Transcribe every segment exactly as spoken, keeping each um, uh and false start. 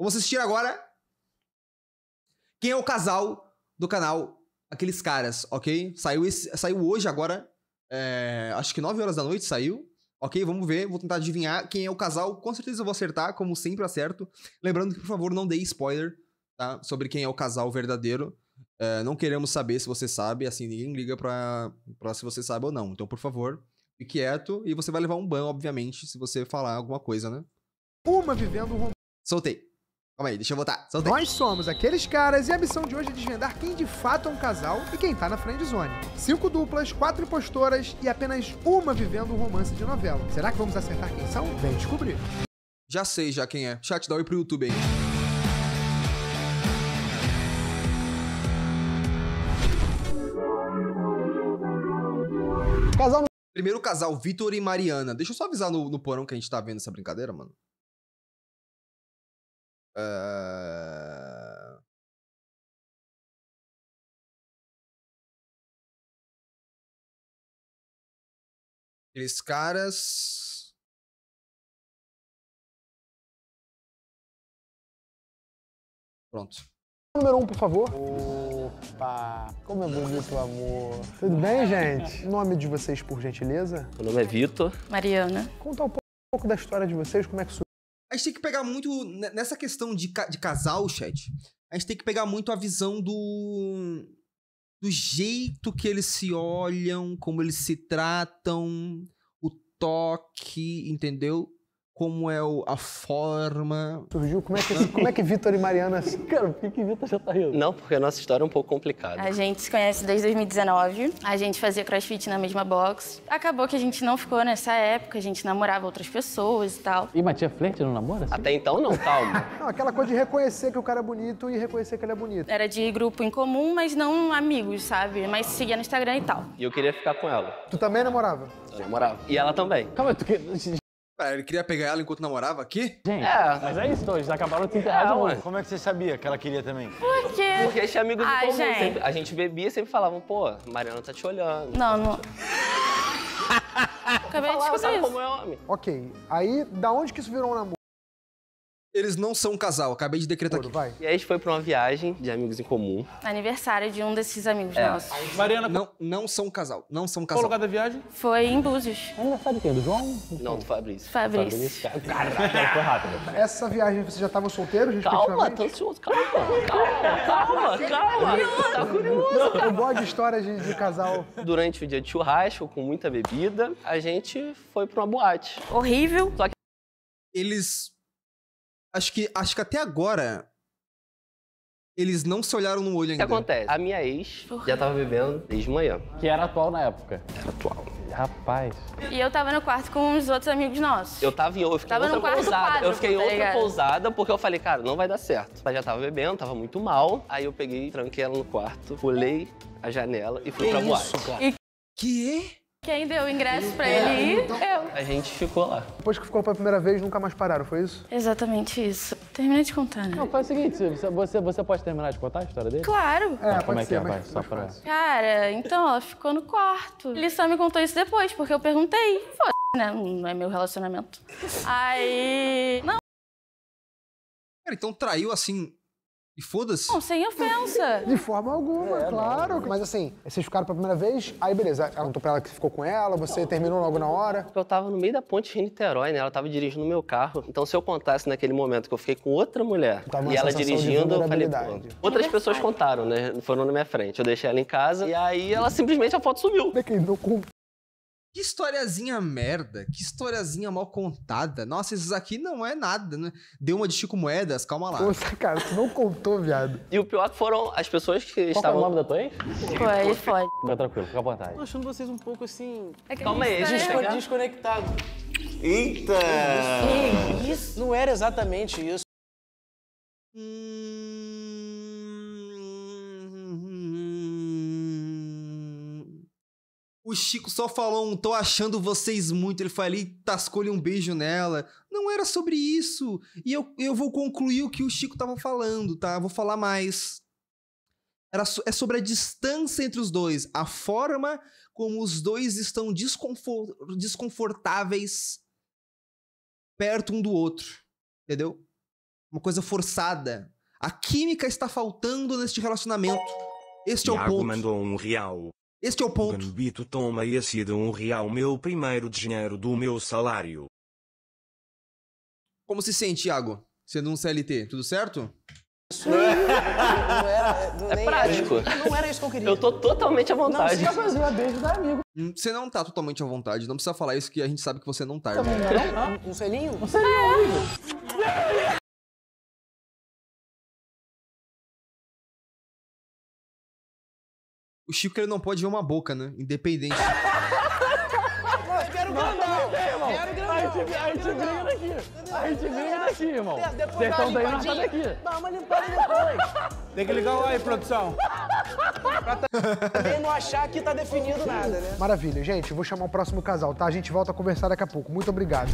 Vamos assistir agora quem é o casal do canal Aqueles Caras, ok? Saiu, esse, saiu hoje agora, é, acho que nove horas da noite saiu. Ok, vamos ver, vou tentar adivinhar quem é o casal. Com certeza eu vou acertar, como sempre acerto. Lembrando que, por favor, não dê spoiler, tá? Sobre quem é o casal verdadeiro. É, não queremos saber se você sabe, assim, ninguém liga pra, pra se você sabe ou não. Então, por favor, fique quieto e você vai levar um ban, obviamente, se você falar alguma coisa, né? Uma vivendo um romance. Soltei. Calma aí, deixa eu votar. Soltei. Nós somos Aqueles Caras e a missão de hoje é desvendar quem de fato é um casal e quem tá na friendzone. Cinco duplas, quatro impostoras e apenas uma vivendo um romance de novela. Será que vamos acertar quem são? Vem descobrir. Já sei já quem é. Chat, dá oi pro YouTube aí. Casal. Primeiro casal, Vitor e Mariana. Deixa eu só avisar no, no porão que a gente tá vendo essa brincadeira, mano. Uh... Aqueles Caras. Pronto. Número um, por favor. Opa, como é bonito o amor. Tudo bem, gente? O nome de vocês, por gentileza? Meu nome é Vitor. Mariana. Conta um pouco da história de vocês, como é que surgiu. A gente tem que pegar muito, nessa questão de, ca de casal, chat, a gente tem que pegar muito a visão do, do jeito que eles se olham, como eles se tratam, o toque, entendeu? Como é o, a forma... Surgiu? Como é que, como é que Vitor e Mariana... Cara, por que que Vitor já tá rindo? Não, porque a nossa história é um pouco complicada. A gente se conhece desde dois mil e dezenove. A gente fazia crossfit na mesma box. Acabou que a gente não ficou nessa época, a gente namorava outras pessoas e tal. E mas tinha flerte no namoro? Assim? Até então não, calma. Não, aquela coisa de reconhecer que o cara é bonito e reconhecer que ele é bonito. Era de grupo em comum, mas não amigos, sabe? Mas seguia no Instagram e tal. E eu queria ficar com ela. Tu também namorava? Eu namorava. E ela também. Calma, tu que... Pera, ele queria pegar ela enquanto namorava aqui? Gente, É. mas é isso, eles acabaram de se enterrar de novo. Como é que você sabia que ela queria também? Por quê? Porque a gente é amigo de Ai, comum. gente. Sempre, a gente bebia e sempre falavam, pô, Mariana tá te olhando. Não, não... Acabei de Falava, descobrir sabe isso. como é homem? Ok, aí da onde que isso virou um namoro? Eles não são um casal, acabei de decretar aqui. Vai. E aí a gente foi pra uma viagem de amigos em comum. Aniversário de um desses amigos É. nossos. Mariana, Não, não são um casal, não são um qual casal. lugar da viagem? Foi em Búzios. Aniversário de quem? Do João? Não, do Fabrício. Fabrício. Caraca, foi rápido. Essa viagem vocês já estavam solteiros, Calma, respectivamente? tô ansioso, calma, calma, calma, calma. Tá curioso. Eu gosto de histórias de, de casal. Durante o dia de churrasco, com muita bebida, a gente foi pra uma boate. Horrível. Eles... Acho que, acho que até agora, eles não se olharam no olho O que ainda. acontece? A minha ex já tava bebendo desde manhã. Que era atual na época. Era atual. Rapaz. E eu tava no quarto com os outros amigos nossos. Eu tava em eu fiquei Tava em no outra quarto pousada. quádruplo, Eu fiquei em tá outra ligado? pousada porque eu falei, cara, não vai dar certo. Ela já tava bebendo, tava muito mal. Aí eu peguei, tranquei ela no quarto, pulei a janela e fui pra boate. Que? Quem deu o ingresso pra ele ir? Eu. A gente ficou lá. Depois que ficou pela primeira vez, nunca mais pararam, foi isso? Exatamente isso. Terminei de contar, né? Não, faz o seguinte, você, você, você pode terminar de contar a história dele? Claro. É, Como pode é que ser, é, mas vai? Só mais pra... fácil. Cara, então ela ficou no quarto. Ele só me contou isso depois, porque eu perguntei. Foda, né? Não é meu relacionamento. Aí... Não, Cara, então traiu assim... E foda-se. não, sem ofensa. De forma alguma, É, claro. Mas assim, vocês ficaram pela primeira vez, aí beleza, ela contou pra ela que ficou com ela, você terminou logo na hora. Eu tava no meio da ponte de Niterói, né? Ela tava dirigindo o meu carro. Então, se eu contasse naquele momento que eu fiquei com outra mulher Tava uma e ela sensação de dirigindo, eu falei, pô. vulnerabilidade. Outras pessoas contaram, né? Foram na minha frente. Eu deixei ela em casa e aí ela simplesmente a foto sumiu. Como é que não com- Que historiazinha merda, que historiazinha mal contada. Nossa, esses aqui não é nada, né? Deu uma de Chico Moedas, calma lá. Poxa, cara, tu não contou, viado. E o pior que foram as pessoas que Qual foi o estavam... nome da tua ex? Foi, foda. Fica tranquilo, fica à vontade. Tô achando vocês um pouco assim... É que Calma aí, a gente gente. tá- Pegar? desconectado. Eita! Que isso? Não era exatamente isso. Hum... O Chico só falou um tô achando vocês muito. Ele foi ali e tascou-lhe um beijo nela. Não era sobre isso. E eu, eu vou concluir o que o Chico tava falando, tá? Vou falar mais. Era so- é sobre a distância entre os dois. A forma como os dois estão desconfor- desconfortáveis perto um do outro. Entendeu? uma coisa forçada. A química está faltando neste relacionamento. Este é o Iago ponto. mandou um real. Este é o ponto. Gambito, toma esse de um real, meu primeiro dinheiro do meu salário. Como se sente, Iago? Sendo um C L T, tudo certo? Não era, não, É nem prático. Era, não era isso que eu queria. Eu tô totalmente à Não, vontade. você já fazia beijo da amigo. Hum, Você não tá totalmente à vontade. Não precisa falar isso que a gente sabe que você não tá. Também irmão. não era, não? Um selinho? Um O Chico ele não pode ver uma boca, né? Independente. Quero grandão. Quero grandão. A gente, a gente briga daqui. A gente briga daqui, irmão. Depois Vocês dá estão uma daí, nós tá limpadinha. daqui. Dá uma limpada depois. Tem que ligar o aí, produção. Também não achar que tá definido nada, né? Maravilha, gente. Eu vou chamar o próximo casal, tá? A gente volta a conversar daqui a pouco. Muito obrigado.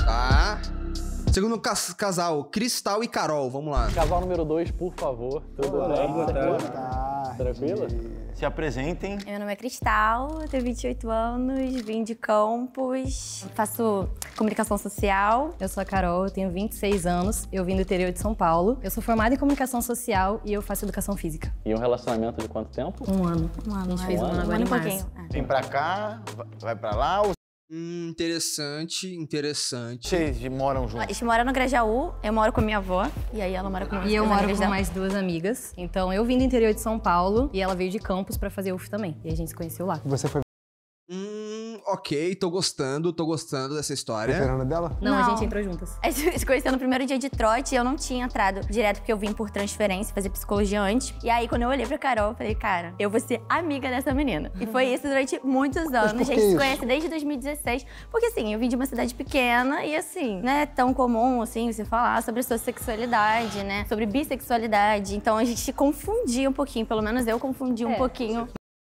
Tá. Segundo cas- casal, Cristal e Carol. Vamos lá. Casal número dois, por favor. Tudo bem? Tá. Tranquilo? Se apresentem. Meu nome é Cristal, eu tenho vinte e oito anos, vim de Campos, faço comunicação social. Eu sou a Carol, eu tenho vinte e seis anos, eu vim do interior de São Paulo. Eu sou formada em comunicação social e eu faço educação física. E um relacionamento de quanto tempo? Um ano. Um ano, A gente é. fez um ano Um agora ano em e março. pouquinho. Vem pra cá, vai pra lá ou Hum, interessante, interessante. vocês moram A juntos? gente mora no Grajaú, eu moro com a minha avó, e aí ela mora com E eu as moro amigas com dela. mais duas amigas. Então eu vim do interior de São Paulo e ela veio de Campos pra fazer U F também. E a gente se conheceu lá. Você foi Hum, ok, tô gostando, tô gostando dessa história. veterana dela? Não, a Não. gente entrou juntas. A gente se conheceu no primeiro dia de trote e eu não tinha entrado direto porque eu vim por transferência, fazer psicologia antes. E aí, quando eu olhei pra Carol, eu falei, cara, eu vou ser amiga dessa menina. E foi isso durante muitos anos. por A gente que se isso? conhece desde dois mil e dezesseis. Porque assim, eu vim de uma cidade pequena e assim, não é tão comum assim você falar sobre sua sexualidade, né? Sobre bissexualidade. Então a gente se confundia um pouquinho, pelo menos eu confundi um É. pouquinho.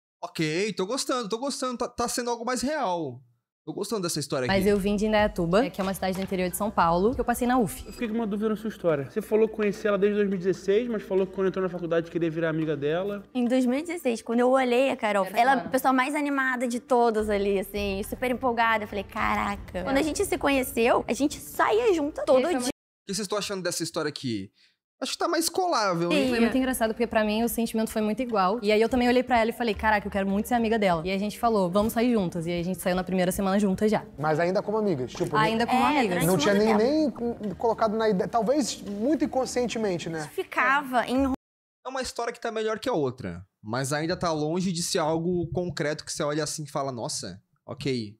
Ok, tô gostando, tô gostando. Tá, tá sendo algo mais real. Tô gostando dessa história Mas aqui. eu vim de Indaiatuba, que é uma cidade do interior de São Paulo, que eu passei na U F. Eu fiquei com uma dúvida na sua história. Você falou que conhecia ela desde dois mil e dezesseis, mas falou que quando entrou na faculdade queria virar amiga dela. Em dois mil e dezesseis, quando eu olhei a Carol, Era ela é ela. a pessoa mais animada de todas ali, assim, super empolgada. Eu falei, caraca. Quando a gente se conheceu, a gente saía junto todo foi dia. O que vocês estão achando dessa história aqui? Acho que tá mais colável, Sim. hein? Foi muito engraçado, porque pra mim o sentimento foi muito igual. E aí eu também olhei pra ela e falei, caraca, eu quero muito ser amiga dela. E aí a gente falou, vamos sair juntas. E aí a gente saiu na primeira semana juntas já. Mas ainda como amigas. Tipo, Ainda como É, amigas. durante não tinha nem, muito nem colocado na ideia. Talvez muito inconscientemente, né? Ficava em É uma história que tá melhor que a outra. Mas ainda tá longe de ser algo concreto que você olha assim e fala, nossa, ok.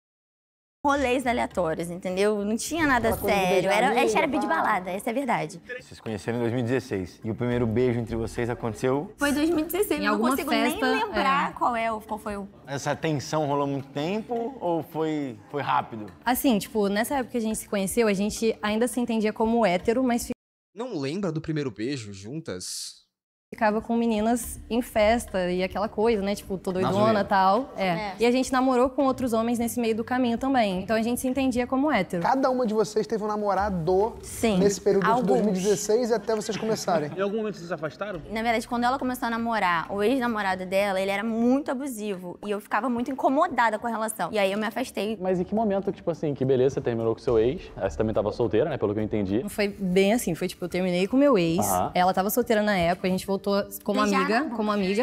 rolês aleatórios, entendeu? Não tinha nada Aquela coisa de sério. beijar Era, amiga, a gente era bid pá. balada, essa é a verdade. Vocês conheceram em dois mil e dezesseis. E o primeiro beijo entre vocês aconteceu. Foi dois mil e dezesseis, Em eu não alguma consigo festa, nem lembrar é. qual é o qual foi o. Essa tensão rolou muito tempo ou foi, foi rápido? Assim, tipo, nessa época que a gente se conheceu, a gente ainda se entendia como hétero, mas Não lembra do primeiro beijo juntas? ficava com meninas em festa e aquela coisa, né? Tipo, tô Na doidona zoeira. e tal. É. É. E a gente namorou com outros homens nesse meio do caminho também. Então a gente se entendia como hétero. Cada uma de vocês teve um namorado Sim. nesse período de alguns. dois mil e dezesseis e até vocês começarem. Em algum momento vocês se afastaram? Na verdade, quando ela começou a namorar, o ex-namorado dela, ele era muito abusivo. E eu ficava muito incomodada com a relação. E aí eu me afastei. Mas em que momento, tipo assim, que beleza, você terminou com seu ex? Aí você também tava solteira, né? Pelo que eu entendi. Não foi bem assim, foi tipo, eu terminei com meu ex. Aham. Ela tava solteira na época, a gente voltou como Beijar na amiga, boca. como amiga.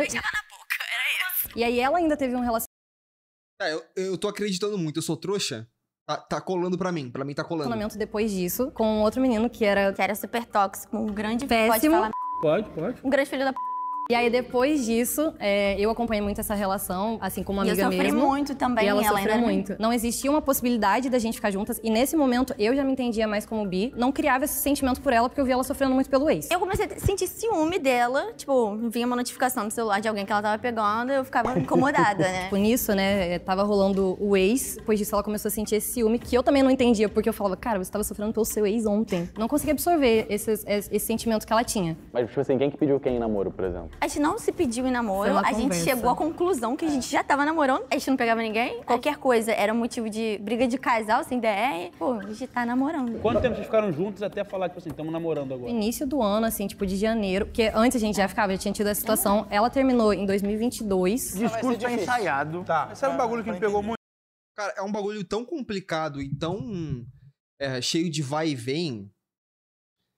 E aí ela ainda teve um É, eu, eu tô acreditando muito, eu sou trouxa. Tá, tá colando pra mim, pra mim tá colando. relacionamento depois disso com outro menino que era Que era super tóxico, um grande... Péssimo. Pode falar, Pode, pode. um grande filho da p... E aí, depois disso, é, eu acompanhei muito essa relação, assim, como E eu amiga sofri mesmo. muito também, E ela, ela sofreu ainda- muito. Não existia uma possibilidade da gente ficar juntas. E nesse momento, eu já me entendia mais como bi. Não criava esse sentimento por ela, porque eu via ela sofrendo muito pelo ex. Eu comecei a sentir ciúme dela. Tipo, vinha uma notificação no celular de alguém que ela tava pegando, eu ficava incomodada, né? Tipo, nisso, né, tava rolando o ex. Depois disso, ela começou a sentir esse ciúme, que eu também não entendia. Porque eu falava, cara, você tava sofrendo pelo seu ex ontem. Não conseguia absorver esses, esse, esse sentimento que ela tinha. Mas, tipo assim, quem que pediu quem em namoro, por exemplo? A gente não se pediu em namoro, Foi uma a gente conversa. chegou à conclusão que a gente já tava namorando, a gente não pegava ninguém. Qualquer coisa era motivo de briga de casal, sem D R. Pô, a gente tá namorando. Quanto tempo vocês ficaram juntos até falar, tipo assim, estamos namorando No agora? início do ano, assim, tipo, de janeiro. Porque antes a gente já ficava, já tinha tido essa situação. Ela terminou em dois mil e vinte e dois. Discurso tá ensaiado. Tá. Esse era um bagulho que me pegou muito. Cara, é um bagulho tão complicado e tão é, cheio de vai e vem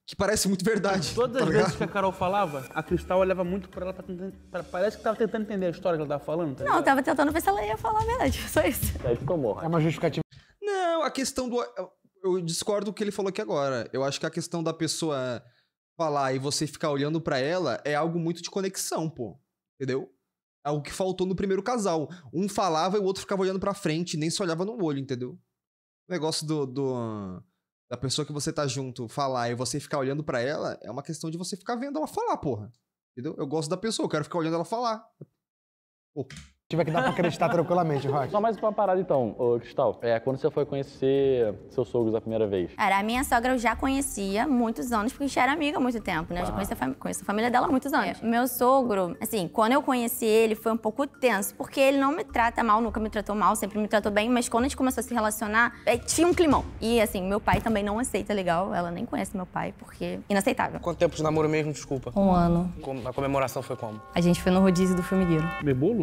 que parece muito verdade. Todas tá as ligado? vezes que a Carol falava, a Cristal olhava muito pra ela, pra tentando, pra- parece que tava tentando entender a história que ela tava falando, tá Não, eu ligado? tava tentando ver se ela ia falar a verdade. Só isso. Aí tu tomou. É uma justificativa. Não, a questão do. Eu discordo do que ele falou aqui agora. Eu acho que a questão da pessoa falar e você ficar olhando pra ela é algo muito de conexão, pô. Entendeu? É algo que faltou no primeiro casal. Um falava e o outro ficava olhando pra frente, nem se olhava no olho, entendeu? O negócio do, do- da pessoa que você tá junto falar e você ficar olhando pra ela é uma questão de você ficar vendo ela falar, porra. Entendeu? Eu gosto da pessoa, eu quero ficar olhando ela falar. Pô. Tiver que dar pra acreditar tranquilamente, Rock. Só mais uma parada então, ô Cristal. É, quando você foi conhecer seus sogros a primeira vez? Cara, a minha sogra eu já conhecia há muitos anos, porque a gente era amiga há muito tempo, né? Eu já conheço a, fam- conheço a família dela há muitos anos. Meu sogro, assim, quando eu conheci ele, foi um pouco tenso, porque ele não me trata mal, nunca me tratou mal, sempre me tratou bem, mas quando a gente começou a se relacionar, é, tinha um climão. E, assim, meu pai também não aceita legal, ela nem conhece meu pai, porque inaceitável. Quanto tempo de namoro mesmo, desculpa? Um ano. Com- A comemoração foi como? A gente foi no rodízio do formigueiro. Comer bolo?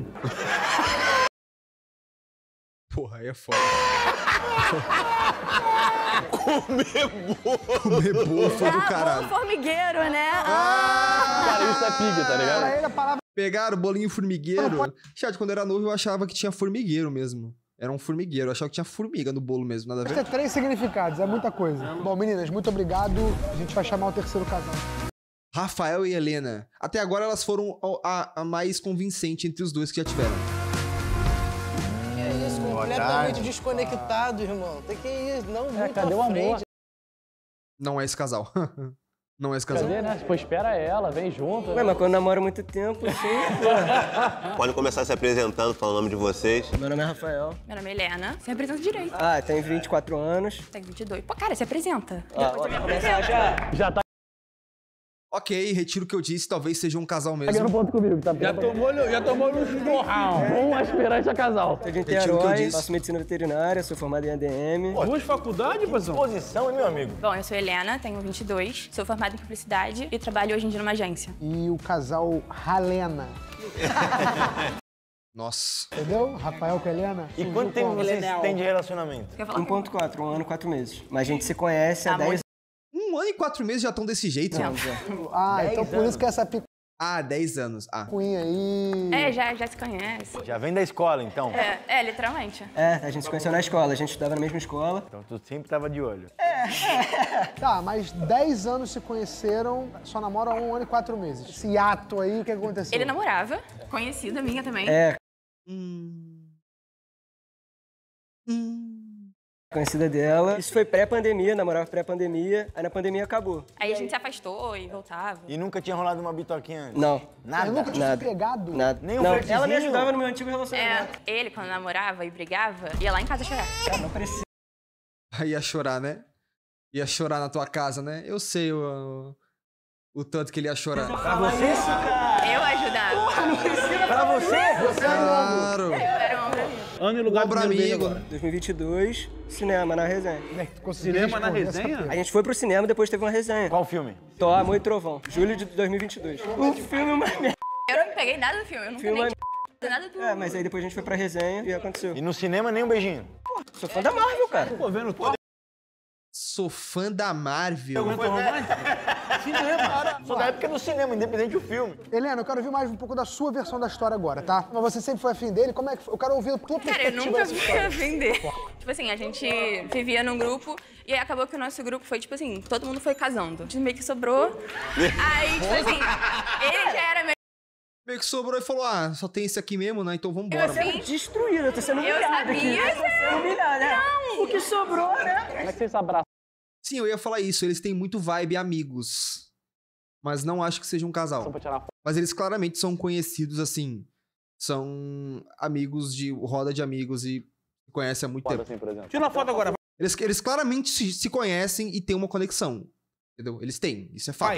Porra, aí é foda. Comer bolo! Comer bolo foi do Ah, caralho. bolo formigueiro, né? Cara, isso é pig, tá ligado? Pra ele, a palavra Pegaram o bolinho formigueiro. Chat, quando eu era novo, eu achava que tinha formigueiro mesmo. Era um formigueiro. Eu achava que tinha formiga no bolo mesmo, nada a tem ver. três significados, é muita coisa. Bom, meninas, muito obrigado. A gente vai chamar o terceiro casal. Rafael e Helena. Até agora elas foram a, a mais convincente entre os dois que já tiveram. É isso, completamente desconectado, irmão. Tem que ir, não muito cadê à o amor? frente. Não é esse casal. Não é esse casal. Cadê, né? Tipo, espera ela, vem junto. Ué, mas quando namora muito tempo, assim... Pode começar se apresentando, falando o nome de vocês. Meu nome é Rafael. Meu nome é Helena. Se apresenta direito. Ah, tenho vinte e quatro anos. Tem vinte e dois. Pô, cara, se apresenta. Ah, pode começar já. Já tá Ok, retiro o que eu disse, talvez seja um casal mesmo. pegando ponto comigo, tá? Já tomou, já tomou no churrão. Um aspirante a casal. Sou de Retiro o que eu Niterói, disse. faço medicina veterinária, sou formado em A D M. Duas faculdades, paizão? Posição, hein, meu amigo? Bom, eu sou Helena, tenho vinte e dois, sou formada em publicidade e trabalho hoje em dia numa agência. E o casal Halena. Nossa. Entendeu? Rafael com a Helena. E quanto tempo vocês têm de relacionamento? Quer falar? um ponto quatro, um ano, quatro meses. Mas a gente se conhece há Tá dez muito- Um ano e quatro meses já estão desse jeito. anos. já. Ah, então por isso que essa Ah, dez anos. Ah. picuinha aí... É, já, já se conhece. Já vem da escola, então? É, é, literalmente. É, a gente se conheceu na escola, a gente estudava na mesma escola. Então tu sempre tava de olho. Tá, mas dez anos se conheceram, só namoram há um ano e quatro meses. Esse ato aí, o que aconteceu? Ele namorava, conhecida minha também. É, Hum. Hum. conhecida dela. Isso foi pré-pandemia, namorava pré-pandemia, aí na pandemia acabou. Aí a gente se afastou e voltava. E nunca tinha rolado uma bitoquinha antes? Não, Nada? Eu nunca tinha nada. pegado. nada. Nem um Não, flertezinho? ela me ajudava no meu antigo relacionamento. É, ele, quando namorava e brigava, ia lá em casa chorar. É, não precisa. Aí ia chorar, né? Ia chorar na tua casa, né? Eu sei o, o, o tanto que ele ia chorar. Pra você, cara? Eu ajudava. Pra você? Claro! Era um homem amigo. Ano e lugar Ombro do meu beijo amigo. agora. dois mil e vinte e dois, cinema, na resenha. Consegui Cinema na responder essa resenha? pergunta. A gente foi pro cinema, depois teve uma resenha. Qual filme? Thor, Amor e Trovão, julho de dois mil e vinte e dois. O filme é uma merda. Eu não peguei nada do filme, eu nunca Filme nem é tinha nada do... É, mas aí depois a gente foi pra resenha e aconteceu. E no cinema nem um beijinho? Sou fã da Marvel, cara. Pô, vendo tudo. Sou fã da Marvel. Muito romântico? Cinema. Sou da época do cinema, independente do filme. Helena, eu quero ouvir mais um pouco da sua versão da história agora, tá? Mas você sempre foi afim dele, como é que foi? Eu quero ouvir a tua Cara, eu perspectiva nunca dessa vi história. a vender. Tipo assim, a gente vivia num grupo e aí acabou que o nosso grupo foi, tipo assim, todo mundo foi casando. A gente meio que sobrou. Aí, tipo assim, ele já era meio... Meio que sobrou e falou: ah, só tem esse aqui mesmo, né? Então vambora. Eu assim, Destruída, eu tô sendo eu humilhada aqui. sabia, Eu tô sendo humilhada, né? O que sobrou, né? Como é que vocês se abraçam? Sim, eu ia falar isso. Eles têm muito vibe amigos. Mas não acho que seja um casal. Pra tirar foto. Mas eles claramente são conhecidos, assim. São amigos de roda de amigos e se conhecem há muito tempo. Assim, por exemplo. Tira uma foto agora. Eles, eles claramente se, se conhecem e têm uma conexão. Entendeu? Eles têm. Isso é fato. Vai.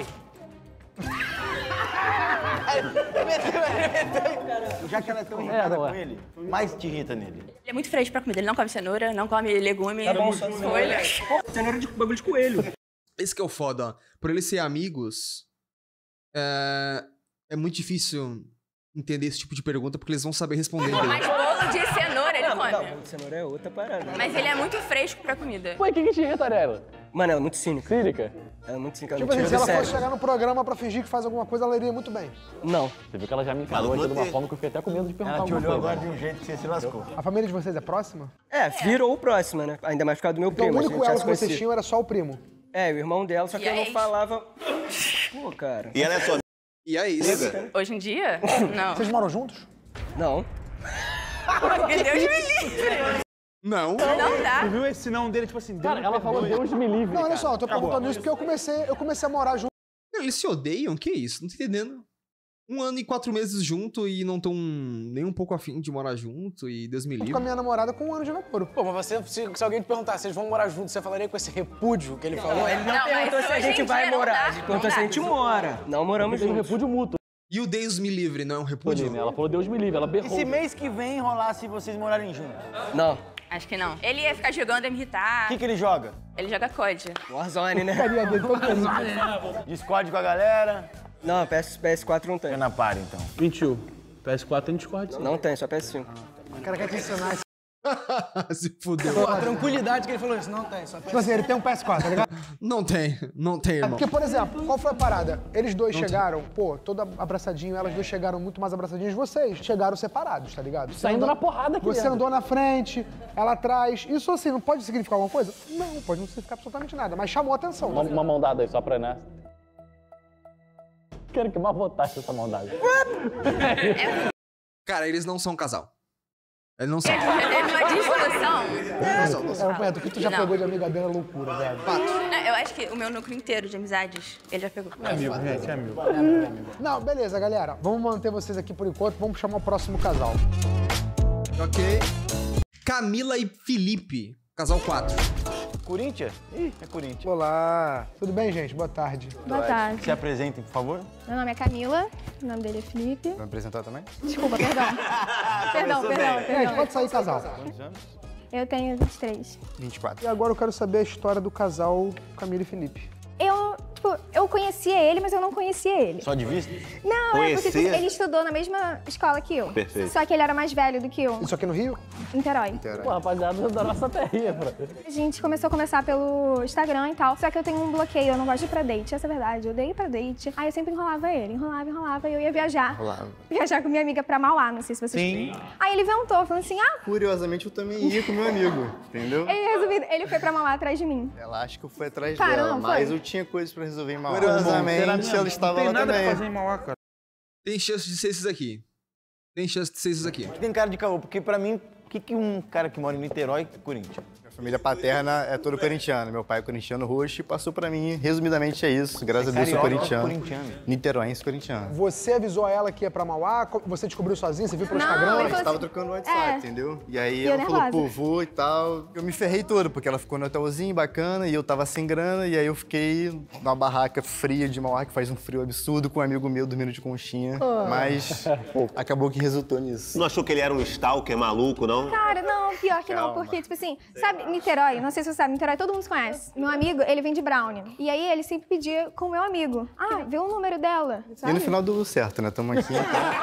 Já que ela é tão É, irritada não é. com ele, mais te irrita nele? Ele é muito fresco pra comida, ele não come cenoura, não come legume, Tá bom, só no folha. Cenoura de bagulho de coelho. Esse que é o foda, ó. Por eles serem amigos, é, é muito difícil entender esse tipo de pergunta porque eles vão saber responder. Mas bolo de cenoura ele Não, come. não, cenoura é outra parada. Mas ele é muito fresco pra comida. Pô, o que que te irrita nela? Mano, ela é muito cínica. Cínica? Ela é muito cínica. Tipo assim, se ela fosse chegar no programa pra fingir que faz alguma coisa, ela iria muito bem. Não. Você viu que ela já me encarou aqui de uma forma que eu fiquei até com medo de perguntar alguma coisa. Ela te olhou agora de um jeito que você se lascou. A família de vocês é próxima? É, virou próxima, né? Ainda mais por causa do meu Então primo. o único elo que vocês tinham era só o primo? É, o irmão dela, só que E eu não aí? falava... Pô, cara. E ela é sua E é isso. Hoje em dia? Não. Vocês moram juntos? Não. Porque Deus me livre. Não. Não dá. Tu viu esse não dele, tipo assim... Deus Cara, me ela falou perdoe. Deus me livre, Não, olha cara. só, eu tô Acabou. perguntando isso porque eu comecei, eu comecei a morar junto. Eles se odeiam? Que isso? Não tô entendendo. Um ano e quatro meses junto e não tão nem um pouco afim de morar junto e Deus me livre. Com a minha namorada com um ano de namoro. Pô, mas você, se, se alguém te perguntar, vocês vão morar juntos, você falaria com esse repúdio que ele falou? Ele não, Não, perguntou mas se a hoje gente em vai dia não morar. dá, A gente perguntou não se a dá. gente mora. Não moramos Tem um juntos. repúdio mútuo. E o Deus me livre não é um repúdio? Ela falou Deus me livre, ela E berrou. se mês que vem rolasse vocês morarem juntos? Não. Acho que não. Ele ia ficar jogando, ia me irritar. O que, que ele joga? Ele joga C O D. Warzone, né? Carinha dele todo feliz. Discord com a galera? Não, P S, P S quatro não tem. Eu na par, então. Mentiu. P S quatro tem Discord. sim. Não tem, só P S cinco. O cara quer te ensinar isso. Se fudeu. A tranquilidade que ele falou isso, não tem, só Tipo assim, ele tem um P S quatro, tá ligado? Não tem, não tem, É irmão. porque, por exemplo, qual foi a parada? Eles dois chegaram, pô, todo abraçadinho, elas duas chegaram muito mais abraçadinhos. Vocês chegaram separados, tá ligado? Você Saindo andou- na porrada aqui Você dentro. andou na frente, ela atrás. Isso, assim, não pode significar alguma coisa? Não, pode não significar absolutamente nada, mas chamou a atenção. Uma, uma mão dada aí, só pra, né? Quero que mais botasse essa mão dada. Cara, eles não são um casal. Eles não são. Teve uma discussão. É, Roberto, o que tu já Não. pegou de amiga dela é loucura, velho. Não, eu acho que o meu núcleo inteiro de amizades, ele já pegou. É amigo, gente, é amigo. Não, beleza, galera. Vamos manter vocês aqui por enquanto. Vamos chamar o próximo casal. Ok. Camila e Felipe. Casal quatro. Corinthians? Ih, é Corinthians. Olá. Tudo bem, gente? Boa tarde. Boa tarde. Se apresentem, por favor. Meu nome é Camila, o nome dele é Felipe. Vai me apresentar também? Desculpa, perdão. perdão, perdão, Gente, perdão. pode sair casal. Quantos anos? Eu tenho vinte e três. vinte e quatro. E agora eu quero saber a história do casal Camila e Felipe. Eu, tipo, eu conhecia ele, mas eu não conhecia ele. Só de vista? Não, é porque Conhecia? tipo, ele estudou na mesma escola que eu. Perfeito. Só que ele era mais velho do que eu. Isso aqui no Rio? Em Niterói. Pô, rapaziada da nossa terrinha, bro. A gente começou a conversar pelo Instagram e tal. Só que eu tenho um bloqueio, eu não gosto de ir pra date, essa é a verdade. Eu odeio ir pra date. Aí eu sempre enrolava ele, enrolava, enrolava. E eu ia viajar. Enrolava. Viajar com minha amiga pra Mauá, não sei se vocês... Sim. Aí ele inventou, falando assim, ah... Curiosamente, eu também ia com meu amigo, entendeu? Ele, resolvi... ele foi pra Mauá atrás de mim. Ela acha que eu fui atrás Cara, dela, não, foi. mas eu tinha coisas pra resolver em Mauá. Curiosamente, Curiosamente, ela estava não tem lá nada também. pra fazer em Mauá, cara. Tem chance de ser esses aqui. Tem chance de ser esses aqui. Tem cara de caô, porque pra mim, o que, que um cara que mora em Niterói é Corinthians? Minha família paterna é todo corintiano. Meu pai é corintiano roxo e passou pra mim, resumidamente é isso. Graças a Deus, sou Carioca, corintiano. corintiano. Niteróiense corintiano. Você avisou a ela que ia pra Mauá? Co- Você descobriu sozinho? Você viu pelo Não, Instagram? ele A gente falou tava assim, trocando WhatsApp, é. entendeu? E aí E eu ela falou, nervosa. pô, vou e tal. Eu me ferrei todo, porque ela ficou no hotelzinho bacana e eu tava sem grana. E aí eu fiquei numa barraca fria de Mauá, que faz um frio absurdo, com um amigo meu dormindo de conchinha. Mas pô, acabou que resultou nisso. Não achou que ele era um stalker maluco, não? Cara, não, pior que não, Calma. porque, tipo assim, sabe, Niterói, não sei se você sabe, Niterói todo mundo se conhece. Meu amigo, ele vem de Brownie. E aí ele sempre pedia com o meu amigo. Ah, vê o número dela, sabe? E no final deu certo, né? Tamo aqui.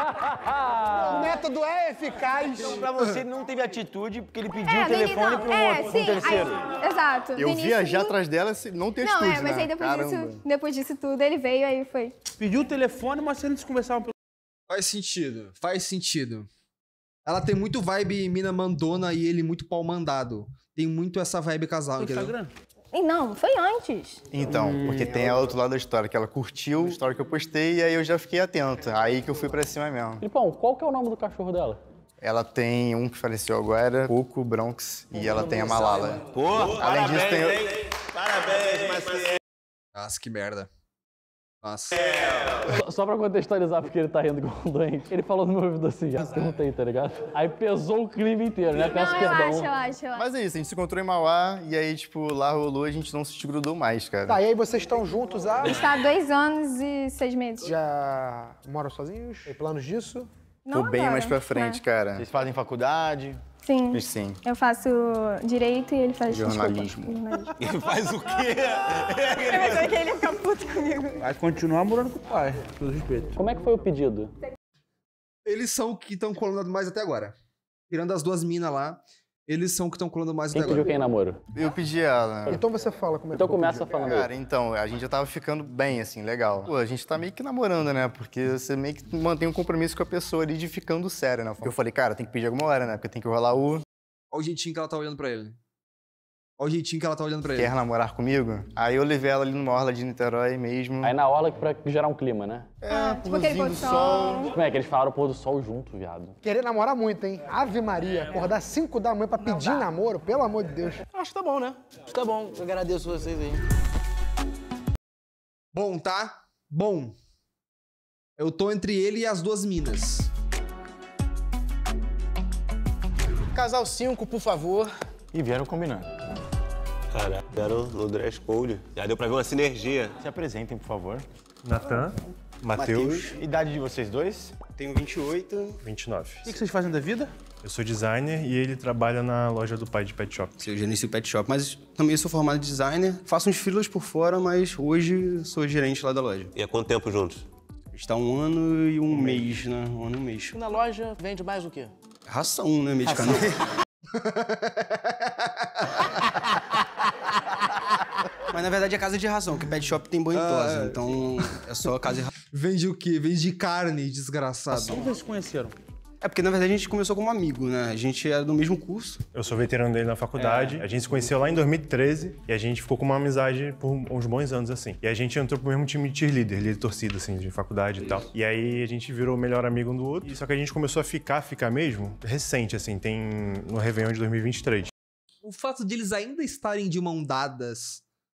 O método é eficaz. Então, pra você, ele não teve atitude, porque ele pediu É, o no início, telefone não, pra um é, outro, pra um sim, terceiro. aí, exato. No Eu início, viajar no- atrás dela se não ter Não, atitude, é, mas né? aí depois Caramba. disso, depois disso tudo, ele veio, aí foi. Pediu o telefone, mas eles conversavam pelo Faz sentido, faz sentido. Ela tem muito vibe mina mandona e ele muito pau mandado. Tem muito essa vibe casal, entendeu? Instagram. E não, foi antes. Então, porque tem o outro lado da história, que ela curtiu a história que eu postei e aí eu já fiquei atento. Aí que eu fui pra cima mesmo. Filipão, qual que é o nome do cachorro dela? Ela tem um que faleceu agora, Coco, Bronx, e ela tem a Malala. Pô, Além disso, tem... Parabéns, Maciel. Nossa, que merda. Nossa. Só, só pra contextualizar, porque ele tá rindo igual um doente, ele falou no meu ouvido assim, já perguntei, tá ligado? Aí pesou o clima inteiro, né? Peço Não, eu perdão. acho, eu acho, eu acho. Mas é isso, a gente se encontrou em Mauá e aí, tipo, lá rolou, a gente não se desgrudou mais, cara. Tá, e aí vocês estão juntos há... A gente tá há dois anos e seis meses. Já moram sozinhos? Tem planos disso? Não Tô bem agora, mais pra frente, né? cara. Vocês fazem faculdade? Sim. Mas sim. Eu faço direito e ele faz Jornalismo. desculpa, jornalismo. Ele faz o quê? Eu pensei que ele ia ficar puto comigo. Vai continuar morando com o pai, todo respeito. Como é que foi o pedido? Eles são o que estão colando mais até agora. Tirando as duas minas lá. Eles são que estão colando mais Quem até pediu agora. quem namoro? Eu pedi ela. Então você fala como é Então que eu começa pedi. falando aí. Cara, então, a gente já tava ficando bem, assim, legal. Pô, a gente tá meio que namorando, né? Porque você meio que mantém um compromisso com a pessoa ali de ficando sério, né? Porque eu falei, cara, tem que pedir alguma hora, né? Porque tem que rolar o... Olha o jeitinho que ela tá olhando pra ele. Olha o jeitinho que ela tá olhando pra ele. Quer namorar comigo? Aí eu levei ela ali numa orla de Niterói mesmo. Aí na orla pra gerar um clima, né? É, tipo aquele pôr do sol. Como é que eles falaram pôr do sol junto, viado? Querer namorar muito, hein? Ave Maria, acordar cinco da manhã pra pedir namoro, pelo amor de Deus. Acho que tá bom, né? Acho que tá bom. Eu agradeço vocês aí. Bom, tá? Bom. Eu tô entre ele e as duas minas. Casal cinco, por favor. E vieram combinando. Cara, deram no dress code. Já deu pra ver uma sinergia. Se apresentem, por favor. Natan, Matheus. Idade de vocês dois? Tenho vinte e oito. vinte e nove. O que vocês fazem da vida? Eu sou designer e ele trabalha na loja do pai de pet shop. Eu gerencio pet shop, mas também sou formado em designer. Faço uns freelas por fora, mas hoje sou gerente lá da loja. E há quanto tempo juntos? Está um ano e um mês, né? Um ano e um mês. Na loja vende mais o quê? Ração, né? Medicamento. Mas na verdade é casa de ração, porque pet shop tem banho e tosa, Ah, então é só casa de ração. Vende o quê? Vende carne, desgraçado. Como vocês se conheceram? É porque na verdade a gente começou como amigo, né? A gente era do mesmo curso. Eu sou veterano dele na faculdade. É. A gente se conheceu lá em dois mil e treze e a gente ficou com uma amizade por uns bons anos, assim. E a gente entrou pro mesmo time de cheerleader, líder de torcida, assim, de faculdade e tal. E aí a gente virou o melhor amigo um do outro. E só que a gente começou a ficar, ficar mesmo, recente, assim, tem no Réveillon de dois mil e vinte e três. O fato de eles ainda estarem de mão dadas,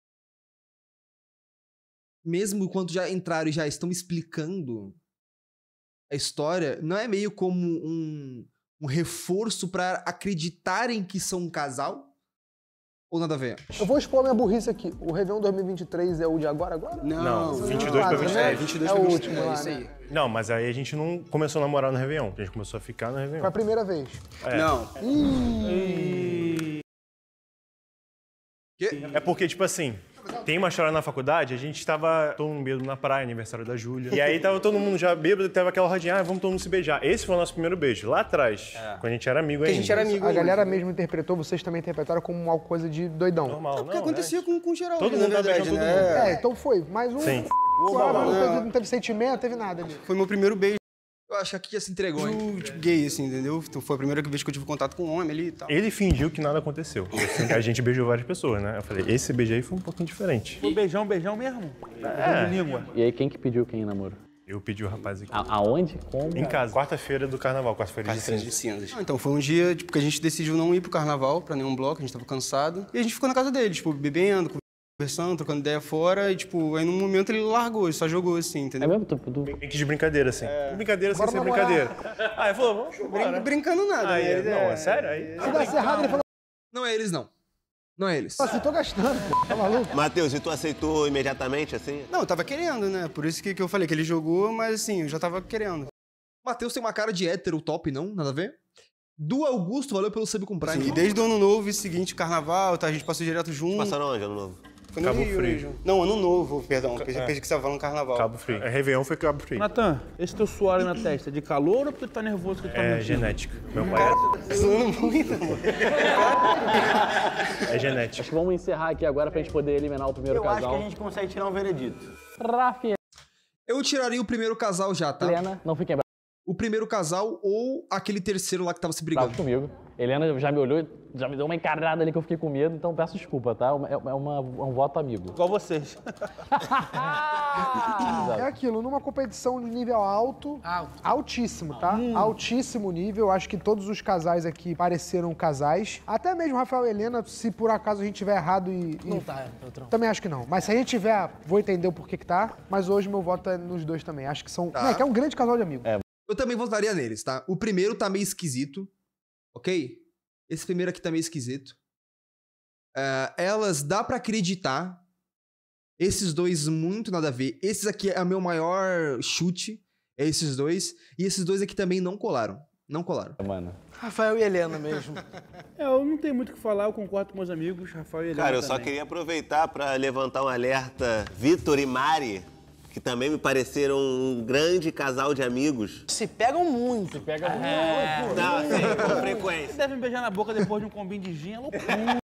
mesmo enquanto já entraram e já estão explicando a história, não é meio como um, um reforço pra acreditarem que são um casal? Ou nada a ver? Eu vou expor minha burrice aqui. O Réveillon dois mil e vinte e três é o de agora, agora? Não, vinte e dois pra vinte e três. né? É, vinte e dois é pra o vinte e três. último lá, É isso né? aí. Não, mas aí a gente não começou a namorar no Réveillon. A gente começou a ficar no Réveillon. Foi a primeira vez. É. Não. Ih. É porque, tipo assim, tem uma história na faculdade, a gente tava todo mundo bêbado na praia, aniversário da Júlia. E aí tava todo mundo já bêbado, tava aquela rodinha, ah, vamos todo mundo se beijar. Esse foi o nosso primeiro beijo, lá atrás, quando a gente era amigo Porque ainda. a gente era amigo A ainda. galera mesmo interpretou, vocês também interpretaram como uma coisa de doidão. Normal, Porque acontecia com, com geral, Todo na mundo tá verdade, beijando né? É, então foi. Mais um. Sim. Agora, não, teve, não teve sentimento, não teve nada ali. Foi meu primeiro beijo Eu acho que aqui já se entregou, hein? gay, assim, entendeu? Então foi a primeira vez que eu tive contato com um homem ali e tal. Ele fingiu que nada aconteceu. Assim, a gente beijou várias pessoas, né? Eu falei, esse beijo aí foi um pouquinho diferente. Foi beijão, beijão mesmo? É. De língua. E aí, quem que pediu quem em namoro? Eu pedi o rapaz aqui. A- aonde? Como? Em casa. Quarta-feira do carnaval, quarta-feira de Quarta-feira de cinza. cinzas. Ah, então, foi um dia tipo, que a gente decidiu não ir pro carnaval, pra nenhum bloco, a gente tava cansado. E a gente ficou na casa dele, tipo, bebendo, conversando, trocando ideia fora. E, tipo, aí num momento ele largou, ele só jogou assim, É entendeu? mesmo? Tu, tu... Meio que de brincadeira, assim. Brincadeira sem Bora ser namorar. brincadeira. Aí falou, vamos embora. Brin- brincando nada, Aí, né? Ele- não, é sério? Aí... Se desse errado, ele falou Não é eles, não. Não é eles. assim, tô gastando, pô. Tá maluco? Matheus, e tu aceitou imediatamente, assim? Não, eu tava querendo, né? Por isso que, que eu falei que ele jogou, mas assim, eu já tava querendo. O Matheus tem uma cara de hétero top, não? Nada a ver? Do Augusto, valeu pelo sub com Prime. Assim, e desde o ano novo, seguinte, carnaval, tá, a gente passou direto junto. Passaram onde, ano novo? Foi no Cabo Rio Frio. mesmo. Não, ano novo, perdão. Pensei É. pensei que você tava falando carnaval. Cabo Frio. É, Réveillon foi Cabo Frio. Natan, esse teu suor aí na testa é de calor ou porque tu tá nervoso que tu tá É mentindo? genética. Meu pai era... Zoando muito, amor. É genética. Acho que vamos encerrar aqui agora pra gente poder eliminar o primeiro Eu casal. acho que a gente consegue tirar um veredito. Rafael, Eu tiraria o primeiro casal já, tá? Helena, não fiquem O primeiro casal ou aquele terceiro lá que tava se brigando. bravos comigo. Helena já me olhou, já me deu uma encarada ali que eu fiquei com medo, então peço desculpa, tá? É, é uma- um voto amigo. Igual vocês. É aquilo, numa competição de nível alto, altíssimo, tá? Altíssimo nível. Acho que todos os casais aqui pareceram casais. Até mesmo Rafael e Helena, se por acaso a gente tiver errado e. Não e- tá, patrão. Também acho que não. Mas se a gente tiver, vou entender o porquê que tá. Mas hoje meu voto é nos dois também. Acho que são. Tá. Não, é que é um grande casal de amigos. É. Eu também votaria neles, tá? O primeiro tá meio esquisito, ok? Esse primeiro aqui tá meio esquisito. É, elas, dá pra acreditar. Esses dois, muito nada a ver. Esses aqui é o meu maior chute. É esses dois. E esses dois aqui também não colaram. Não colaram. Mano. Rafael e Helena mesmo. É, eu não tenho muito o que falar, eu concordo com meus amigos, Rafael e Helena Cara, eu só também. queria aproveitar pra levantar um alerta. Vitor e Mari, que que também me pareceram um grande casal de amigos. Se pegam muito. Se pegam muito. É. Não, sim, com frequência. Vocês devem beijar na boca depois de um combinho de gin, é loucura.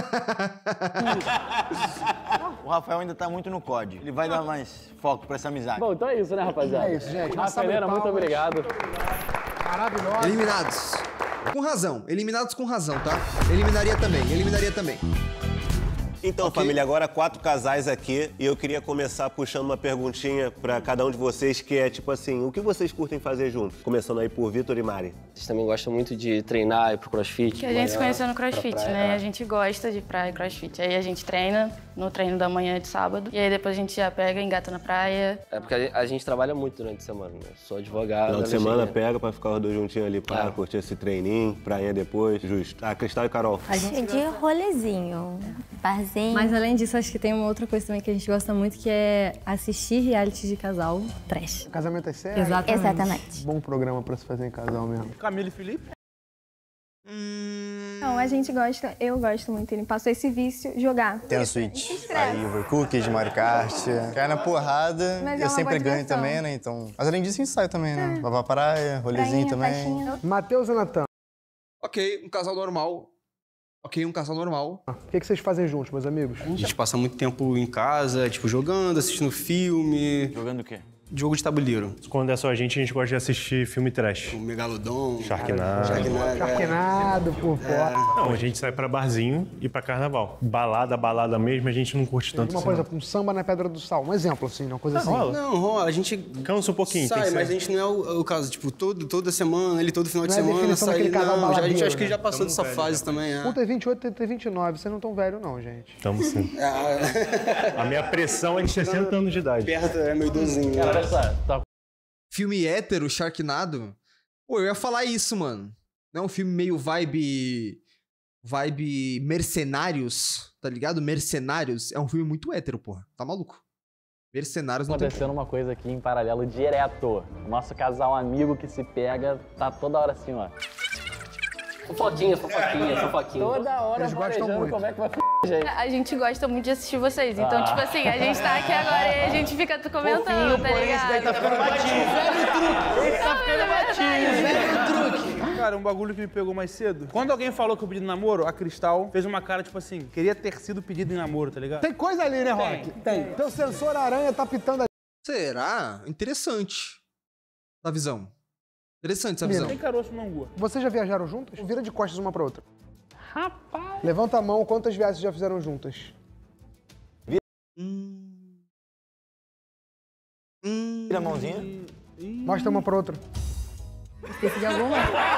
O Rafael ainda tá muito no C O D. Ele vai dar mais foco pra essa amizade. Bom, então é isso, né, rapaziada? É isso, gente. Rafael, muito obrigado. Maravilhosa. Eliminados. Com razão. Eliminados com razão, tá? Eliminaria também. Eliminaria também. Então, okay. Família, agora quatro casais aqui e eu queria começar puxando uma perguntinha pra cada um de vocês, que é tipo assim, o que vocês curtem fazer juntos? Começando aí por Vitor e Mari. Vocês também gostam muito de treinar, ir pro crossfit? Que a gente se conheceu no crossfit, né? A gente gosta de praia e crossfit. Aí a gente treina no treino da manhã de sábado e aí depois a gente já pega, engata na praia. É porque a gente trabalha muito durante a semana, né? Sou advogado. Final de semana pega pra ficar os dois juntinhos ali, para é. curtir esse treininho, praia depois, justo. Ah, Cristal e Carol. A gente de rolezinho, barzinho. Mas além disso, acho que tem uma outra coisa também que a gente gosta muito, que é assistir reality de casal trash. Casamento é sério? Exatamente. Exatamente. Bom programa pra se fazer em casal mesmo. Camila e Felipe? Não, a gente gosta, eu gosto muito, ele passou esse vício, jogar. Tem a Switch, aí Overcooked, Mario Kart, cai na porrada, Mas eu é sempre ganho diversão. também, né, então... Mas além disso, ensaio também, né, é. Vai pra praia, rolezinho Prainha, também. faixinha. Matheus e Natan. Ok, um casal normal. Ok, um casal normal. O que, que vocês fazem juntos, meus amigos? A gente passa muito tempo em casa, tipo, jogando, assistindo filme. Jogando o quê? Jogo de tabuleiro. Quando é só a gente, a gente gosta de assistir filme trash. O Megalodon. Sharknado. Sharknado, Sharknado, por fora. Não, a gente sai pra barzinho e pra carnaval. Balada, balada mesmo, a gente não curte tanto Uma assim, coisa, não. um samba na Pedra do Sal. Um exemplo, assim, uma coisa assim. rola. Não, rola. A gente Cansa um pouquinho, sai, tem que mas ser. a gente não é o, o caso. Tipo, todo, toda semana, ele todo final de Não é a semana, definição sair. daquele casal Não, já, a gente baladeiro, acho que né? já passou Tamo dessa velho, fase já. também, é. Um tem vinte e oito, outro tem vinte e nove. Vocês não tão velho, não, gente. Tamo sim. Ah, A minha pressão é de sessenta anos de idade. perto, é meu idosinho. Cara, olha só, tá Filme hétero, Sharknado. Pô, eu ia falar isso, mano. Não é um filme meio vibe... Vibe Mercenários, tá ligado? Mercenários é um filme muito hétero, porra. Tá maluco? Mercenários não tem... acontecendo uma coisa aqui em paralelo direto. O nosso casal amigo que se pega tá toda hora assim, ó. Fofoquinha, fofoquinha, fofoquinha. Toda hora Eles gostam planejando muito. como é que vai f***, gente. A gente gosta muito de assistir vocês, então, Ah. tipo assim, a gente tá aqui agora e a gente fica comentando, tá ligado? tá ficando batinho. Velho truque. Ele tá ficando batinho. Velho truque. Cara, um bagulho que me pegou mais cedo. Quando alguém falou que eu pedi namoro, a Cristal fez uma cara, tipo assim, queria ter sido pedido em namoro, tá ligado? Tem coisa ali, né, Rock? Tem. Teu sensor aranha tá pitando ali. Será? Interessante. Essa visão. Interessante essa visão. Tem caroço no angu. Vocês já viajaram juntas? Vira de costas uma pra outra. Rapaz. Levanta a mão, quantas viagens já fizeram juntas? Hum. Hum. Tira a mãozinha. Mostra uma pra outra. Esqueci de alguma?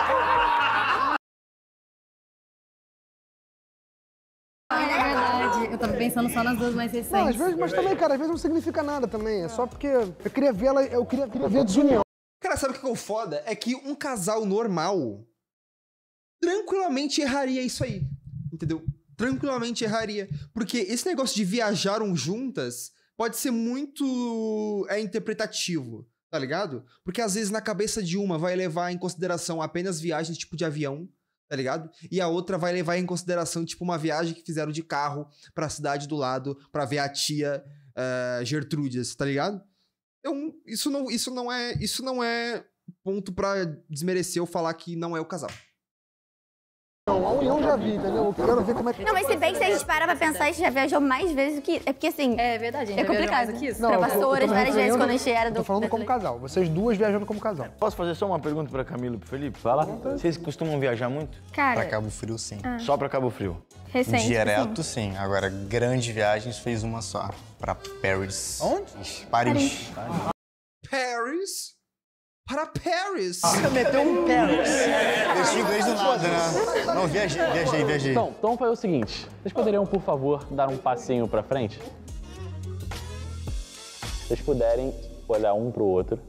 É verdade. Eu tava pensando só nas duas mais recentes. Não, às vezes, mas também, cara, às vezes não significa nada também. É só porque eu queria ver ela, eu queria, queria ver a desunião. Cara, sabe o que é o foda? É que um casal normal tranquilamente erraria isso aí. Entendeu? Tranquilamente erraria. Porque esse negócio de viajaram juntas pode ser muito é, interpretativo, tá ligado? Porque às vezes na cabeça de uma vai levar em consideração apenas viagens tipo de avião, tá ligado? E a outra vai levar em consideração tipo uma viagem que fizeram de carro pra cidade do lado pra ver a tia uh, Gertrudes, tá ligado? Então, isso não, isso não é, isso não é ponto pra desmerecer ou falar que não é o casal. Não, a união já vi, entendeu? Eu quero ver como é que... Não, mas se bem que se a gente parar pra pensar, a gente já viajou mais vezes do que... É porque assim... É verdade, a gente É já viajou complicado. mais do que isso. Não, eu tô- Ultrapassou eu tô horas me várias vezes referindo- quando a gente era do... Tô falando como casal. Vocês duas viajando como casal. Posso fazer só uma pergunta pra Camila e pro Felipe? Fala. Vocês costumam viajar muito? Cara, Pra Cabo Frio, sim. Só pra Cabo Frio? recente. Direto, sim. Agora, grandes viagens, fez uma só. Pra Paris. Onde? Paris. Paris? Para Paris! Você meteu um Paris. Deixei inglês do nada, né? Não, viajei, viajei, viajei. Então, então foi o seguinte. Vocês poderiam, por favor, dar um passinho pra frente? Se vocês puderem olhar um pro outro.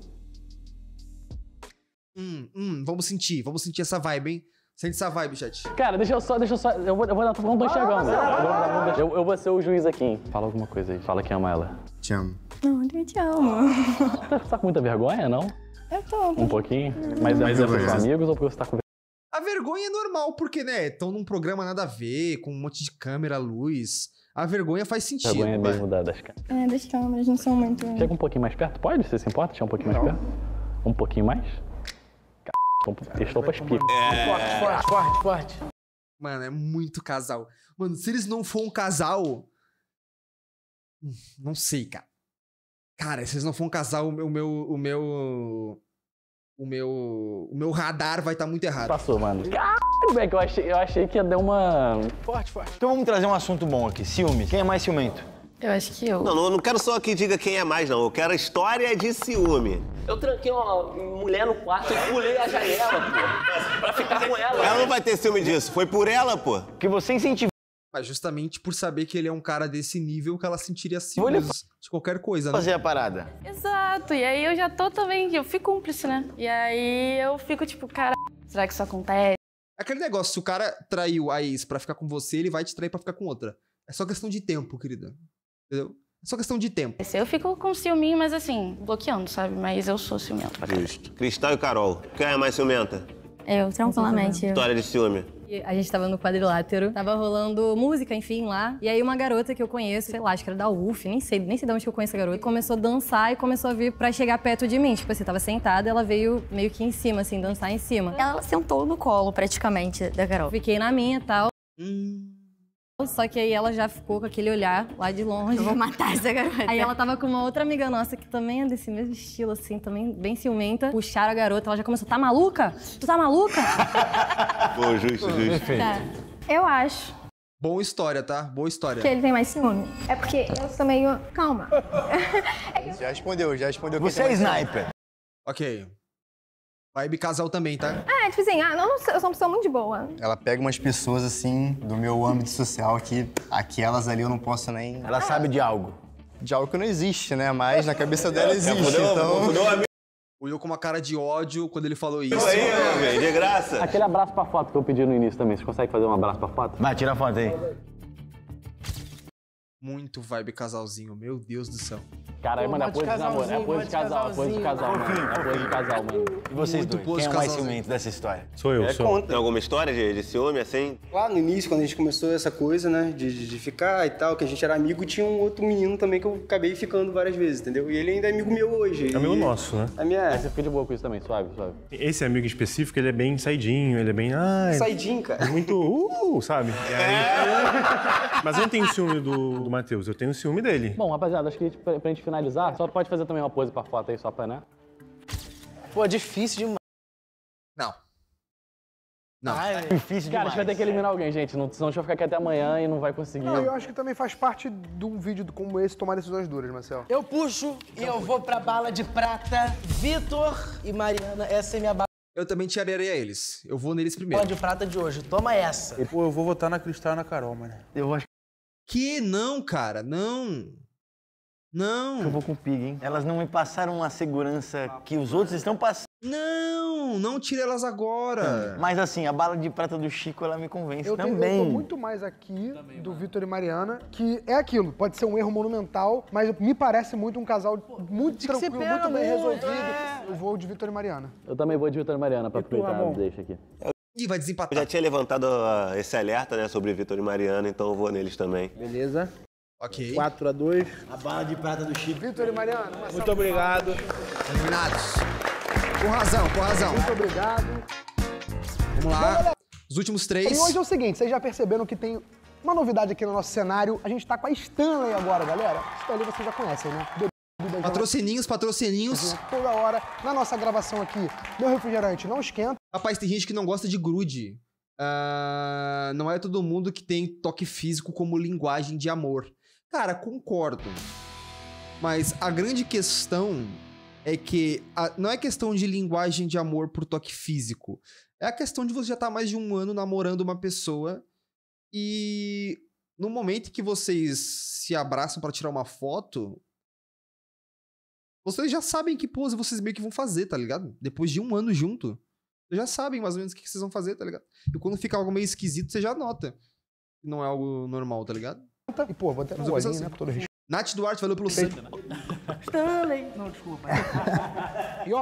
Hum, hum, vamos sentir, vamos sentir essa vibe, hein? Sente essa vibe, chat. Cara, deixa eu só, deixa eu só. Eu vou, eu vou dar, não tô enxergando. Eu, eu, eu vou ser o juiz aqui. Fala alguma coisa aí. Fala que ama ela. Te amo. Não, eu te amo. Tá, tá com muita vergonha, não? Eu tô. Um pouquinho? Mas, mas é porque são amigos ou porque você tá com A vergonha vergonha é normal, porque, né, estão num programa nada a ver, com um monte de câmera, luz. A vergonha faz sentido. A vergonha é vai. mesmo da- das câmeras. É, das câmeras não são muito... Chega um pouquinho mais perto, pode? Você se importa? Chega um pouquinho mais perto? Um pouquinho mais? C... Estou pra espirro. Forte, forte, forte, forte. Mano, é muito casal. Mano, se eles não for um casal... Não sei, cara. Cara, se eles não for um casal, o meu... O meu... O meu, o meu, o meu radar vai estar muito errado. Passou, mano. Caralho, Beck, eu achei, eu achei que ia dar uma... Forte, forte. Então vamos trazer um assunto bom aqui. Ciúme. Quem é mais ciumento? Eu acho que eu. Não, não, eu não quero só que diga quem é mais, não. Eu quero a história de ciúme. Eu tranquei uma mulher no quarto e pulei a janela, pô, pra ficar com ela. Ela não vai ter ciúme disso. Foi por ela, pô. Que você incentivou. Mas justamente por saber que ele é um cara desse nível que ela sentiria ciúmes de qualquer coisa, né? Fazer a parada. Exato, e aí eu já tô também, eu fui cúmplice, né? E aí eu fico tipo, cara, será que isso acontece? Aquele negócio, se o cara traiu a ex pra ficar com você, ele vai te trair pra ficar com outra. É só questão de tempo, querida. Entendeu? É só questão de tempo. Eu fico com ciúminho, mas assim, bloqueando, sabe? Mas eu sou ciumento pra caralho. Justo. Cristal e Carol. Quem é mais ciumenta? Eu, tranquilamente. eu. História de ciúme. E a gente tava no quadrilátero, tava rolando música, enfim, lá. E aí uma garota que eu conheço, sei lá, acho que era da U F, nem sei, nem sei de onde que eu conheço a garota, começou a dançar e começou a vir pra chegar perto de mim. Tipo assim, tava sentada, ela veio meio que em cima, assim, dançar em cima. Ela sentou no colo, praticamente, da Carol. Fiquei na minha e tal. Hum. Só que aí ela já ficou com aquele olhar lá de longe. Eu vou matar essa garota. Aí ela tava com uma outra amiga nossa que também é desse mesmo estilo, assim, também bem ciumenta. Puxaram a garota, ela já começou, tá maluca? Tu tá maluca? Pô, justo, justo. Tá. Eu acho Boa história, tá? Boa história. que ele tem mais ciúme. É porque eu sou meio... Calma. Já respondeu, já respondeu. quem Você tem é mais ciúme. sniper. Ok. Vibe casal também, tá? É, tipo assim, ah, não, não sei, eu sou uma pessoa muito de boa. Ela pega umas pessoas, assim, do meu âmbito social que aquelas ali eu não posso nem... Ela sabe de algo. De algo que não existe, né? Mas na cabeça dela existe, Fudeu, então... fudeu a Olhou com uma cara de ódio quando ele falou isso. Isso aí, meu velho, de graça. Aquele abraço pra foto que eu pedi no início também, você consegue fazer um abraço pra foto? Vai, tira a foto aí. Muito vibe casalzinho, meu Deus do céu. Caralho, Pô, mano, é modo de pose de namoro, é casalzinho, pose modo de de casal, é pose de casal, casalzinho. mano. É pose de casal, mano. E vocês Muito dois? pose Quem é o mais casalzinho. ciumento dessa história? Sou eu, É, sou eu. conta. Tem alguma história de, de ciúme, assim? Lá no início, quando a gente começou essa coisa, né, de, de- de ficar e tal, que a gente era amigo, tinha um outro menino também que eu acabei ficando várias vezes, entendeu? E ele ainda é amigo meu hoje. É amigo E nosso, né? A minha... Aí você fica de boa com isso também, suave, suave. Esse amigo específico, ele é bem saidinho, ele é bem... Ai, Saidinho, cara. muito... Uh, sabe? E aí... Mas eu não tenho ciúme do, do Matheus, eu tenho ciúme dele. Bom, rapaziada, acho que pra, pra gente finalizar, só pode fazer também uma pose pra foto aí, só pra, né? Pô, difícil demais. Não. Não. Ah, é. Difícil Cara, a gente vai ter que eliminar alguém, gente, não- senão a gente vai ficar aqui até amanhã e não vai conseguir. Não, eu acho que também faz parte de um vídeo como esse tomar decisões duras, Marcel. Eu puxo e eu vou pra bala de prata. Vitor e Mariana, essa é minha bala Eu também tiraria eles. Eu vou neles primeiro. de prata de hoje. Toma essa. Pô, eu vou votar na Cristal e na Carol, mano. Eu acho Que não, cara, não. Não. que eu vou com o Pig, hein? Elas não me passaram uma segurança que os outros estão passando. Não, não tira elas agora. Mas assim, a bala de prata do Chico, ela me convence Eu, tenho, eu também. tô muito mais aqui do Vitor e Mariana, que é aquilo, pode ser um erro monumental, mas me parece muito um casal muito que ser tranquilo, pega muito bem muito, resolvido. é. Eu vou de Vitor e Mariana. Eu também vou de Vitor e Mariana pra E tu, aproveitar Ramon? a deixa aqui. Ih, vai Eu desempatar. já tinha levantado ah, esse alerta, né, sobre Vitor e Mariana, então eu vou neles também. Beleza? Ok. quatro a dois. A bala de prata do Chico. Vitor e Mariana, uma Muito obrigado. Eliminados. Com razão, com razão. Muito obrigado. Vamos lá. Os últimos E três. hoje é o seguinte, vocês já perceberam que tem uma novidade aqui no nosso cenário. A gente tá com a Stanley agora, galera. Stanley vocês já conhecem, né? Bebida Patrocininhos, patrocininhos. toda hora. Na nossa gravação aqui, meu refrigerante não esquenta. Rapaz, tem gente que não gosta de grude. Ah, não é todo mundo que tem toque físico como linguagem de amor. Cara, concordo. Mas a grande questão é que a- não é questão de linguagem de amor por toque físico. É a questão de você já estar mais de um ano namorando uma pessoa e no momento que vocês se abraçam pra tirar uma foto, vocês já sabem que pose vocês meio que vão fazer, tá ligado? Depois de um ano junto. Vocês já sabem mais ou menos o que que vocês vão fazer, tá ligado? E quando fica algo meio esquisito, você já nota. Que não é algo normal, tá ligado? E, pô, vou até Mas um eu penso golinho, assim. né? Por todo respeito. Nath Duarte, valeu pelo sub. Stanley. Não, desculpa. E ó,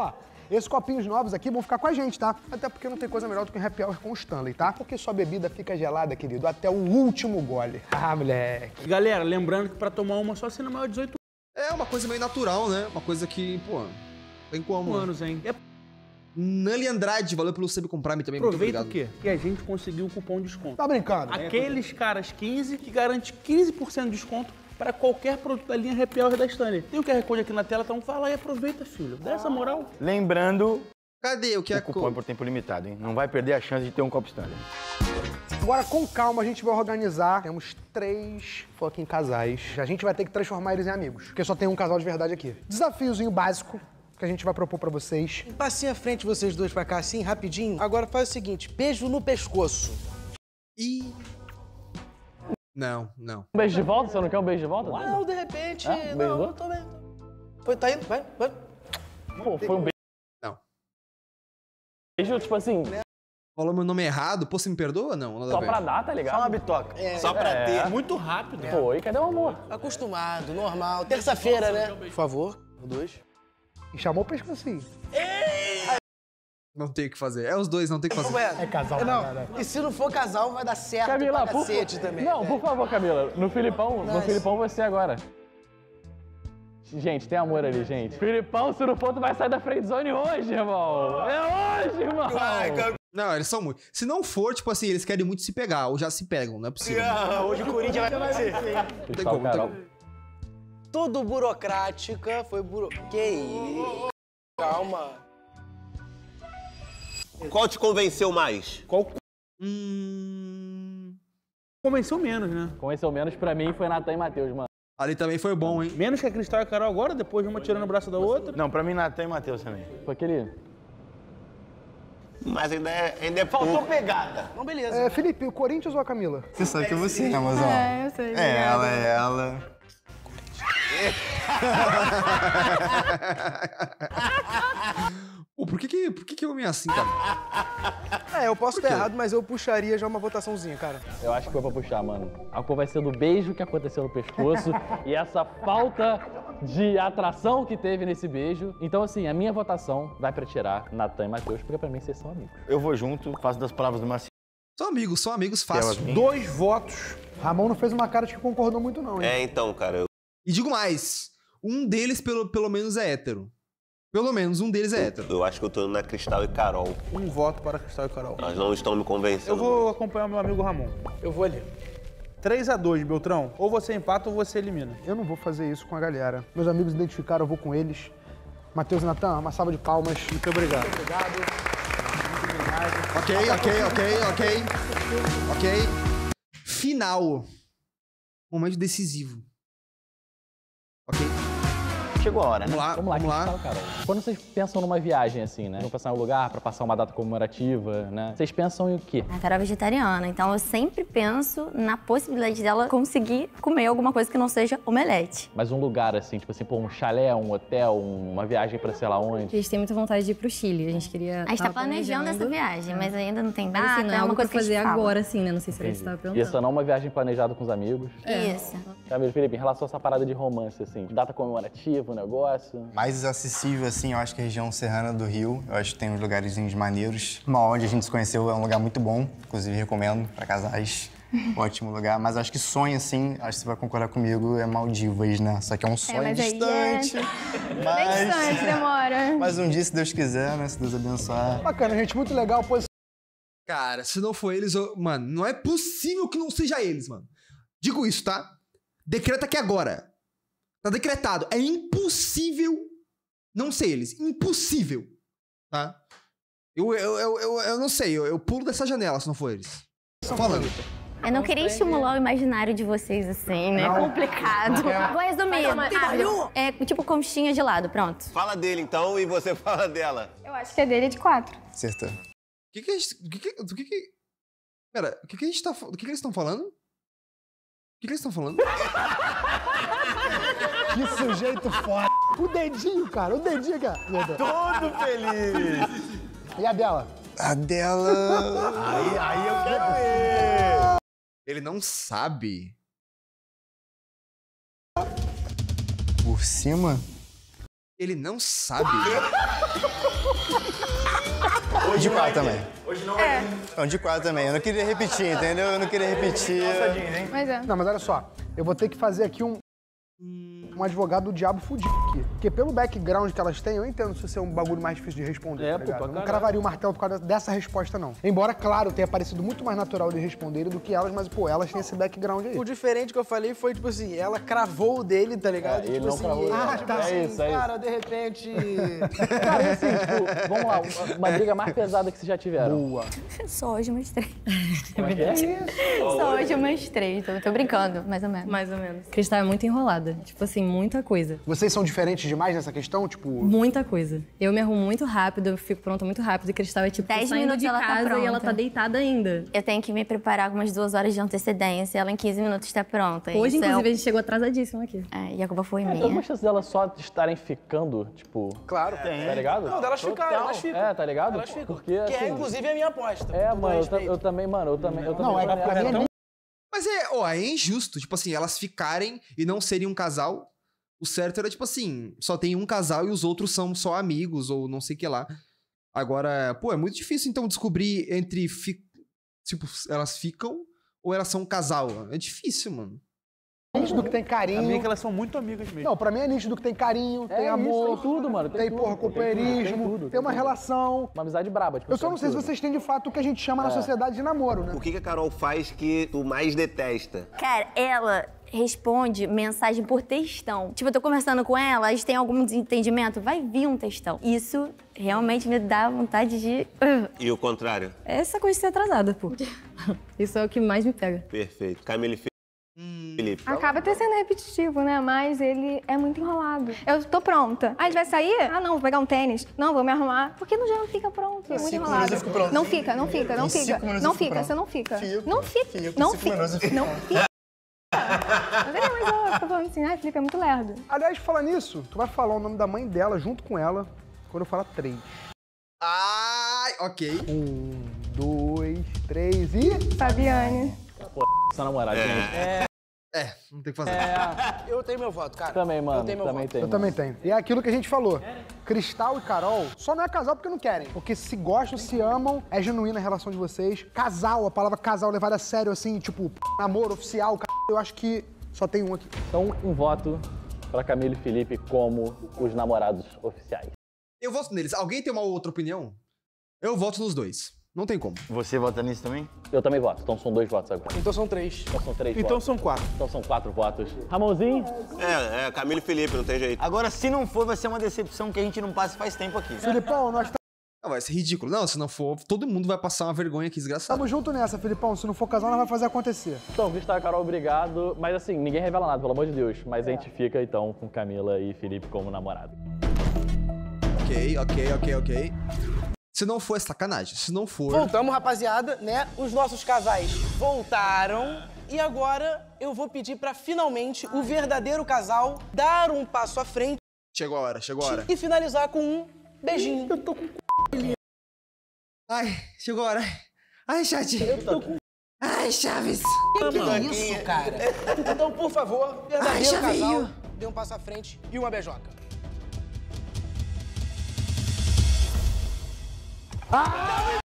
Esses copinhos novos aqui vão ficar com a gente, tá? Até porque não tem coisa melhor do que um happy hour com o Stanley, tá? Porque sua bebida fica gelada, querido, até o último gole. Ah, moleque. Galera, lembrando que pra tomar uma só sendo maior de dezoito É uma coisa meio natural, né? Uma coisa que, pô, tem como. anos, hein? É... Nali Andrade, valeu pelo sub comprar me também. Aproveita muito obrigado. o quê? Que a gente conseguiu um cupom de desconto. Tá brincando? Aqueles caras quinze que garante quinze por cento de desconto para qualquer produto da linha Happy Hour da Stanley. Tem o Q R Code aqui na tela, então fala e aproveita, filho. Dá essa moral. Lembrando... Cadê o Q R Code? O cupom é por tempo limitado, hein? Não vai perder a chance de ter um copo Stanley. Agora, com calma, a gente vai organizar. Temos três fucking casais. A gente vai ter que transformar eles em amigos, porque só tem um casal de verdade aqui. Desafiozinho básico que a gente vai propor pra vocês. Um passinho à frente, vocês dois pra cá, assim, rapidinho. Agora faz o seguinte, beijo no pescoço. E... Não, não. Um beijo de volta? Você não quer um beijo de volta? Não, de repente... Ah, um beijo de não, volta? tô bem. Foi, tá indo, vai, vai. Pô, foi um beijo. Não. Beijo, tipo assim... Falou meu nome errado, pô, você me perdoa? Não, nada Só a ver. pra dar, tá ligado? Só uma bitoca. É, Só pra é. ter. Muito rápido. Foi, cadê o amor? Acostumado, normal. Terça-feira, né? Por favor, dois. E chamou o pescocinho. Não tem o que fazer. É os dois, não tem o que fazer. É casal, Não, cara. e se não for casal, vai dar certo Camila, pra por cacete favor. também. Não, né? por favor, Camila. No Filipão, no Nice. Filipão você agora. Gente, tem amor ali, gente. Filipão, se não for, tu vai sair da friendzone hoje, irmão. É hoje, irmão. Não, eles são muito. Se não for, tipo assim, eles querem muito se pegar, ou já se pegam, não é possível. Ah, hoje o Corinthians vai ser. Não tem como, não tem como. Tudo burocrática, foi buro... Que isso? Calma. Qual te convenceu mais? Qual Hum... convenceu menos, né? Convenceu menos pra mim foi Natan e Matheus, mano. Ali também foi bom, hein? Menos que a Cristal e a Carol agora, depois de uma tirando o braço da outra. Não, pra mim, Natan e Matheus também. Foi aquele... Mas ainda é, ainda é Faltou pouco. pegada. Então, beleza. É, Felipe, o Corinthians ou a Camila? Você sabe que é você, né, mozão? É, eu sei. É obrigada. ela, é ela. Pô, por que que, por que que homem é assim, cara? É, eu posso estar errado, mas eu puxaria já uma votaçãozinha, cara. Eu acho que foi pra puxar, mano. A cor vai ser do beijo que aconteceu no pescoço e essa falta de atração que teve nesse beijo. Então, assim, a minha votação vai pra tirar Natan e Matheus, porque pra mim vocês são amigos. Eu vou junto, faço das palavras do Maci. São amigos, são amigos fácil. Dois votos. Ramon não fez uma cara de que concordou muito, não, hein? É, então, cara. Eu... E digo mais, um deles pelo, pelo menos é hétero. Pelo menos um deles é hétero. eu acho que eu tô indo na Cristal e Carol. Um voto para Cristal e Carol. Elas não estão me convencendo. Eu vou acompanhar o meu amigo Ramon. Eu vou ali. três a dois, Beltrão. Ou você empata ou você elimina. Eu não vou fazer isso com a galera. Meus amigos identificaram, eu vou com eles. Matheus e Natan, uma salva de palmas. Muito obrigado. Muito obrigado. Ok, ok, ok, ok. Ok. Final. Momento decisivo. Ok? Chegou a hora, né? Vamos lá, Vamos lá, vamos lá. Cristal, Carol. Quando vocês pensam numa viagem, assim, né? Vão passar em um lugar pra passar uma data comemorativa, né? Vocês pensam em o quê? A Carol é vegetariana, então eu sempre penso na possibilidade dela conseguir comer alguma coisa que não seja omelete. Mas um lugar, assim, tipo assim, pô, um chalé, um hotel, um- uma viagem pra sei lá onde. A gente tem muita vontade de ir pro Chile. A gente queria. A gente tá tava planejando essa viagem, mas ainda não tem Mas, data, assim, não é é uma algo coisa pra que a gente fazer fala. agora, assim, né? Não sei se você estava E perguntando. essa não é uma viagem planejada com os amigos. Isso. Camila, Felipe, em relação a essa parada de romance, assim, data comemorativa, um negócio. Mais acessível, assim, eu acho que a região serrana do Rio. Eu acho que tem uns lugarzinhos maneiros. Uma onde a gente se conheceu é um lugar muito bom. Inclusive, recomendo pra casais. Ótimo lugar. Mas acho que sonho, assim, acho que você vai concordar comigo, é Maldivas, né? Só que é um sonho mas aí distante. é- Mas... Bem distante, demora. Mas um dia, se Deus quiser, né? Se Deus abençoar. Bacana, gente, muito legal. Pois... Cara, se não for eles, eu... mano, não é possível que não seja eles, mano. Digo isso, tá? Decreta aqui agora. Tá decretado. É impossível não ser eles. Impossível. Tá? Eu, eu, eu, eu, eu não sei, eu, eu pulo dessa janela se não for eles. Tô falando. Eu não queria estimular o imaginário de vocês assim, né? Não. Complicado. Não quer. Vou resumir. Mas, mas, rápido. É tipo conchinha de lado, pronto. Fala dele, então, e você fala dela. Eu acho que é dele de quatro. Acertou. O que que, a gente- o que, que, do que que... Pera, o que que a gente tá... fa- Do que que eles estão falando? O que que eles estão falando? Que sujeito foda. O dedinho, cara. O dedinho, cara. Todo feliz. E a dela? A dela... Aí, aí eu quero ver. Ele não sabe. Por cima? Ele não sabe. Hoje de quatro também. Hoje não É. Não, de quatro também. Eu não queria repetir, entendeu? Eu não queria repetir. Mas é. Não, mas olha só. Eu vou ter que fazer aqui um... Um advogado do diabo fudido aqui. Porque pelo background que elas têm, eu entendo se isso é um bagulho mais difícil de responder, É, tá pô, ligado? pra Eu não caralho. cravaria o martelo por causa dessa resposta, não. Embora, claro, tenha parecido muito mais natural de responderem do que elas, mas, pô, elas têm esse background aí. O diferente que eu falei foi, tipo assim, ela cravou o dele, tá ligado? É, E, ele tipo não assim, cravou, ele, não. tipo É assim, isso, é cara, de repente... Cara, e assim, tipo, vamos lá, uma, uma briga mais pesada que vocês já tiveram. Boa. Só hoje umas três. Como é que é? Só hoje umas três. Tô, tô brincando, mais ou menos. Mais ou menos. Cristal é muito enrolada. Tipo assim, muita coisa. Vocês são diferentes demais nessa questão? Tipo... Muita coisa. Eu me arrumo muito rápido, eu fico pronta muito rápido. E Cristal é tipo, Dez saindo minutos de ela tá casa pronta. e ela tá deitada ainda. Eu tenho que me preparar com umas duas horas de antecedência. Ela em quinze minutos tá pronta. Hoje, Isso é inclusive, um- a gente chegou atrasadíssima aqui. É, e a culpa foi Tem minha. alguma chance delas só estarem ficando, tipo... Claro, tem. Tá ligado? Não, delas ficaram, Total. elas ficam. É, tá ligado? Elas ficam. Porque, Que assim... é, inclusive, a minha aposta. É, Com todo mano, eu, ta- respeito. eu também, mano, eu também... Eu Não, também é, pra mim é nem... Mas é, ó, é injusto. Tipo assim, elas ficarem e não serem um casal. O certo era, tipo assim, só tem um casal e os outros são só amigos ou não sei o que lá. Agora, pô, é muito difícil, então, descobrir entre... Fi... Tipo, elas ficam ou elas são um casal. É difícil, mano. É nítido que tem carinho. A minha é que elas são muito amigas mesmo. Não, pra mim é nítido que tem carinho, É tem isso, amor. tem tudo, mano, tem Tem, tudo, porra, tem tudo, companheirismo, tem tudo, tem, tem uma tudo. relação. Uma amizade braba, tipo... Eu só não sei se tudo. vocês têm de fato o que a gente chama na É. sociedade de namoro, né? O que, que a Carol faz que tu mais detesta? Cara, ela responde mensagem por textão. Tipo, eu tô conversando com ela, a gente tem algum desentendimento, vai vir um textão. Isso realmente me dá vontade de... E o contrário? Essa coisa de ser atrasada, pô. Isso é o que mais me pega. Perfeito. Camila e Fe- Felipe. Acaba até sendo repetitivo, né? Mas ele é muito enrolado. Eu tô pronta. Ah, a gente vai sair? Ah, não, vou pegar um tênis. Não, vou me arrumar. Por que no já não fica pronto? É muito cinco enrolado. minutos eu fico pronto. Não fica, não fica, não Em cinco fica. minutos Não eu fico fica, pronto. você não fica. Fico, Não fica. fico, Não cinco fica. minutos eu fico Não pronto. fica. Mas é, mas eu tô falando assim, ai, Felipe, é muito lerdo. Aliás, falar nisso, tu vai falar o nome da mãe dela junto com ela quando eu falar três. Ai, ok. Um, dois, três e... Fabiane. Pô, sua namorada, gente. É, É, não tem o que fazer. eu tenho meu voto, cara. Também, mano, Eu tenho meu também voto. tem. Eu mano. também tenho. E é aquilo que a gente falou. Cristal e Carol só não é casal porque não querem. Porque se gostam, se amam, é genuína a relação de vocês. Casal, a palavra casal levada a sério, assim, tipo, namoro oficial, c... eu acho que só tem um aqui. Então, um voto pra Camila e Felipe como os namorados oficiais. Eu voto neles. Alguém tem uma outra opinião? Eu voto nos dois. Não tem como. Você vota nisso também? Eu também voto, então são dois votos agora. Então são três. Então são três Então votos. são quatro. Então são quatro votos. Ramonzinho? É, é, Camila e Felipe, não tem jeito. Agora, se não for, vai ser uma decepção que a gente não passa faz tempo aqui. Filipão, nós Não, vai ser ridículo. Não, se não for, todo mundo vai passar uma vergonha aqui, desgraçado. estamos junto nessa, Filipão. Se não for casal, nós vamos fazer acontecer. Então, Cristal e Carol, obrigado. Mas assim, ninguém revela nada, pelo amor de Deus. Mas a gente fica, então, com Camila e Felipe como namorado. Ok, ok, ok, ok. Se não for, é sacanagem. Se não for... Voltamos, rapaziada, né? Os nossos casais voltaram. E agora eu vou pedir pra finalmente o verdadeiro casal dar um passo à frente Chegou a hora, chegou a hora. e finalizar com um beijinho. Eu tô com Ai, chegou a hora. Ai, chat. Eu tô com... Ai, Chaves. Que, que é isso, cara? Então, por favor, verdadeiro Ai, casal, chavinho. dê um passo à frente e uma beijoca. Ah!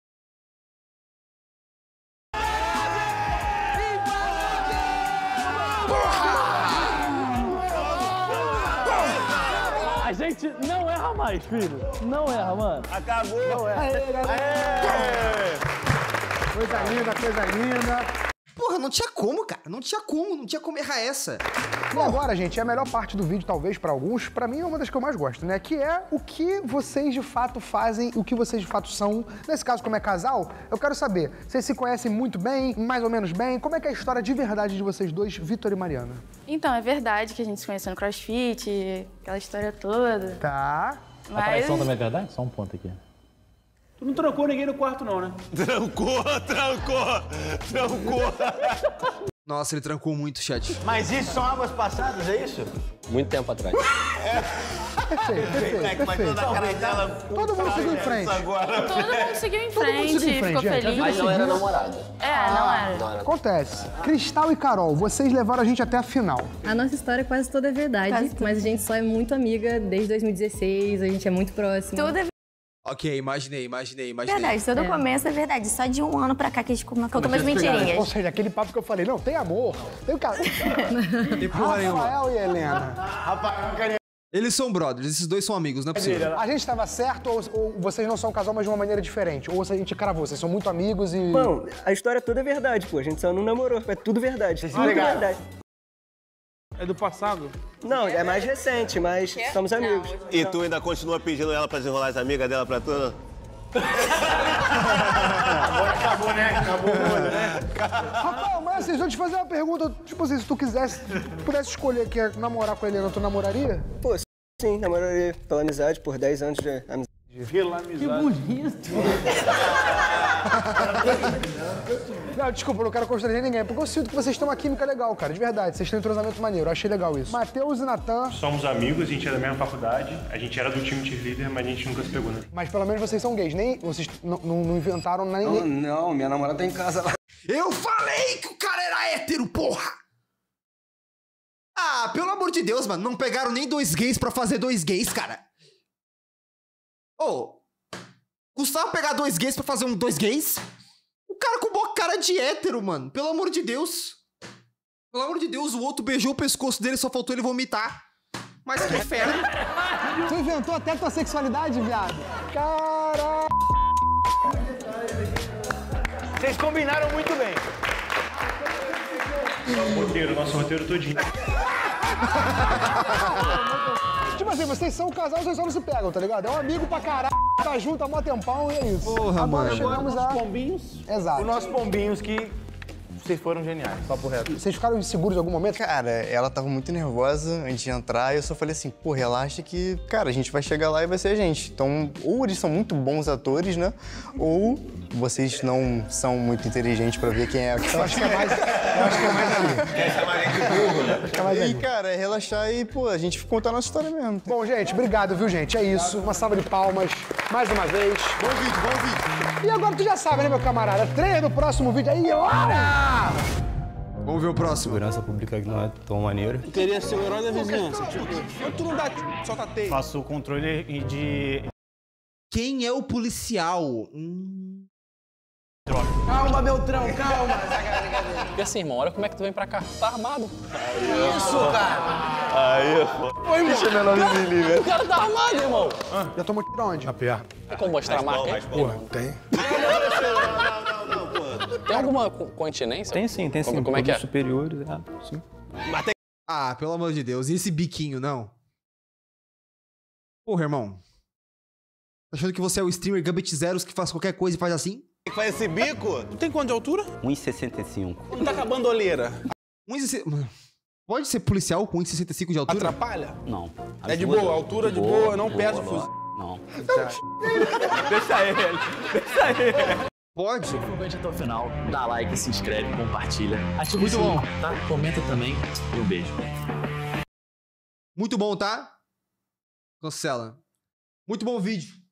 A gente não erra mais, filho. Não erra, mano. Acabou. Não erra. Aê, galera. Coisa linda, coisa linda. Porra, não tinha como, cara. Não tinha como, não tinha como errar essa. E agora, gente, é a melhor parte do vídeo, talvez, pra alguns. Pra mim, é uma das que eu mais gosto, né? Que é o que vocês, de fato, fazem, o que vocês, de fato, são. Nesse caso, como é casal, eu quero saber, vocês se conhecem muito bem, mais ou menos bem? Como é que é a história de verdade de vocês dois, Vitor e Mariana? Então, é verdade que a gente se conheceu no CrossFit, aquela história toda. Tá. A Mas... traição também é verdade? Só um ponto aqui. Tu não trancou ninguém no quarto, não, né? Trancou, trancou, trancou. Nossa, ele trancou muito, chat. Mas isso são águas passadas, é isso? Muito tempo atrás. Perfeito, perfeito, Moleque, mas perfeito. toda a cara dela... Todo mundo seguiu em frente. Agora. Todo mundo seguiu em Todo mundo frente, seguiu em frente, ficou gente. A feliz. vida Mas não era seguiu. namorado. É, não era. Não era. Acontece. Cristal e Carol, vocês levaram a gente até a final. A nossa história quase toda é verdade, Quase tudo. mas a gente só é muito amiga desde dois mil e dezesseis, a gente é muito próxima. Tudo é Ok, imaginei, imaginei, imaginei. Verdade, todo É. começo é verdade. Só de um ano pra cá que a gente contou umas mentirinhas. Ou seja, aquele papo que eu falei, não, tem amor, tem o cara. Tem porra nenhuma. Rafael e Helena. Rafael, Eles são brothers, esses dois são amigos, não é possível. A gente tava certo ou, ou vocês não são um casal, mas de uma maneira diferente? Ou a gente cravou, vocês são muito amigos e... Bom, a história toda é verdade, pô. A gente só não namorou. É tudo verdade. Vocês se tudo pegaram. verdade. É do passado? Não, é mais recente, mas somos amigos. E tu ainda continua pedindo ela pra desenrolar as amigas dela pra tu? Agora acabou, né? Acabou o molho, né? Rafael, mas assim, deixa eu te fazer uma pergunta. Tipo assim, se tu quisesse, pudesse escolher que é namorar com a Helena, tu namoraria? Pô, sim, namoraria pela amizade, por dez anos de amizade. Pela amizade. Que bonito. Não, desculpa, eu não quero constranger ninguém, porque eu sinto que vocês têm uma química legal, cara, de verdade. Vocês têm um entrosamento maneiro, eu achei legal isso. Matheus e Natan. Somos amigos, a gente é da mesma faculdade, a gente era do time cheerleader, mas a gente nunca se pegou, né? Mas pelo menos vocês são gays, nem. Vocês não, não, não inventaram nem. Não, não, minha namorada tá em casa lá. Eu falei que o cara era hétero, porra! Ah, pelo amor de Deus, mano, não pegaram nem dois gays pra fazer dois gays, cara. Ô, oh, custava pegar dois gays pra fazer um dois gays? O cara com boa cara de hétero, mano. Pelo amor de Deus. Pelo amor de Deus, o outro beijou o pescoço dele, só faltou ele vomitar. Mas que inferno. Tu inventou até tua sexualidade, viado? Caralho. Vocês combinaram muito bem. O roteiro, nosso roteiro todinho. Tipo assim, vocês são um casal, vocês só não se pegam, tá ligado? É um amigo pra caralho, tá junto há mó tempão e é isso. Porra, Agora mano. chegamos a... Pombinhos. Exato. Os nossos pombinhos que vocês foram geniais, papo reto. Vocês ficaram inseguros em algum momento? Cara, ela tava muito nervosa antes de entrar e eu só falei assim, pô, relaxa que, cara, a gente vai chegar lá e vai ser a gente. Então, ou eles são muito bons atores, né? Ou vocês não são muito inteligentes pra ver quem é. Eu acho que é mais, eu acho que é mais ali. Essa é mais de burro, né? Acho que é mais ali. E, cara, é relaxar e, pô, a gente contar a nossa história mesmo. Bom, gente, obrigado, viu, gente? É isso. Uma salva de palmas, mais uma vez. Bom vídeo, bom vídeo. E agora tu já sabe, né, meu camarada? Treina no próximo vídeo aí, olha! Vamos ver o próximo. Segurança pública que não é tão maneiro. Queria ser o herói da vizinhança. Tipo, tu não dá solta teia. Faço o controle de... Quem é o policial? Hum... Calma, Beltrão, calma. E assim, irmão, olha como é que tu vem pra cá. Tá armado. Isso, cara. Aí, pô. Oi, irmão. Deixa meu nome invisível. O cara tá armado, irmão. Já tomou aqui pra onde? A pé. Tem como mostrar a marca aí? Pô, tem. Tem alguma co- continência? Tem sim, tem sim. Como, como é que é? Superiores, é, sim. Ah, pelo amor de Deus. E esse biquinho, não? Porra, irmão. Tá achando que você é o streamer Gambit Zeros que faz qualquer coisa e faz assim? Faz esse bico? Tu tem quanto de altura? um e sessenta e cinco. Não tá com a bandoleira. um e sessenta... Pode ser policial com um e sessenta e cinco de altura? Atrapalha? Não. É de boa, altura de boa, não perde o fuzil. Não. Deixa ele, deixa ele. Pode. Se acompanha até o final, dá like, se inscreve, compartilha. Ativa Muito o sininho, bom. tá? Comenta também e um beijo. Muito bom, tá? Cancela. Muito bom vídeo.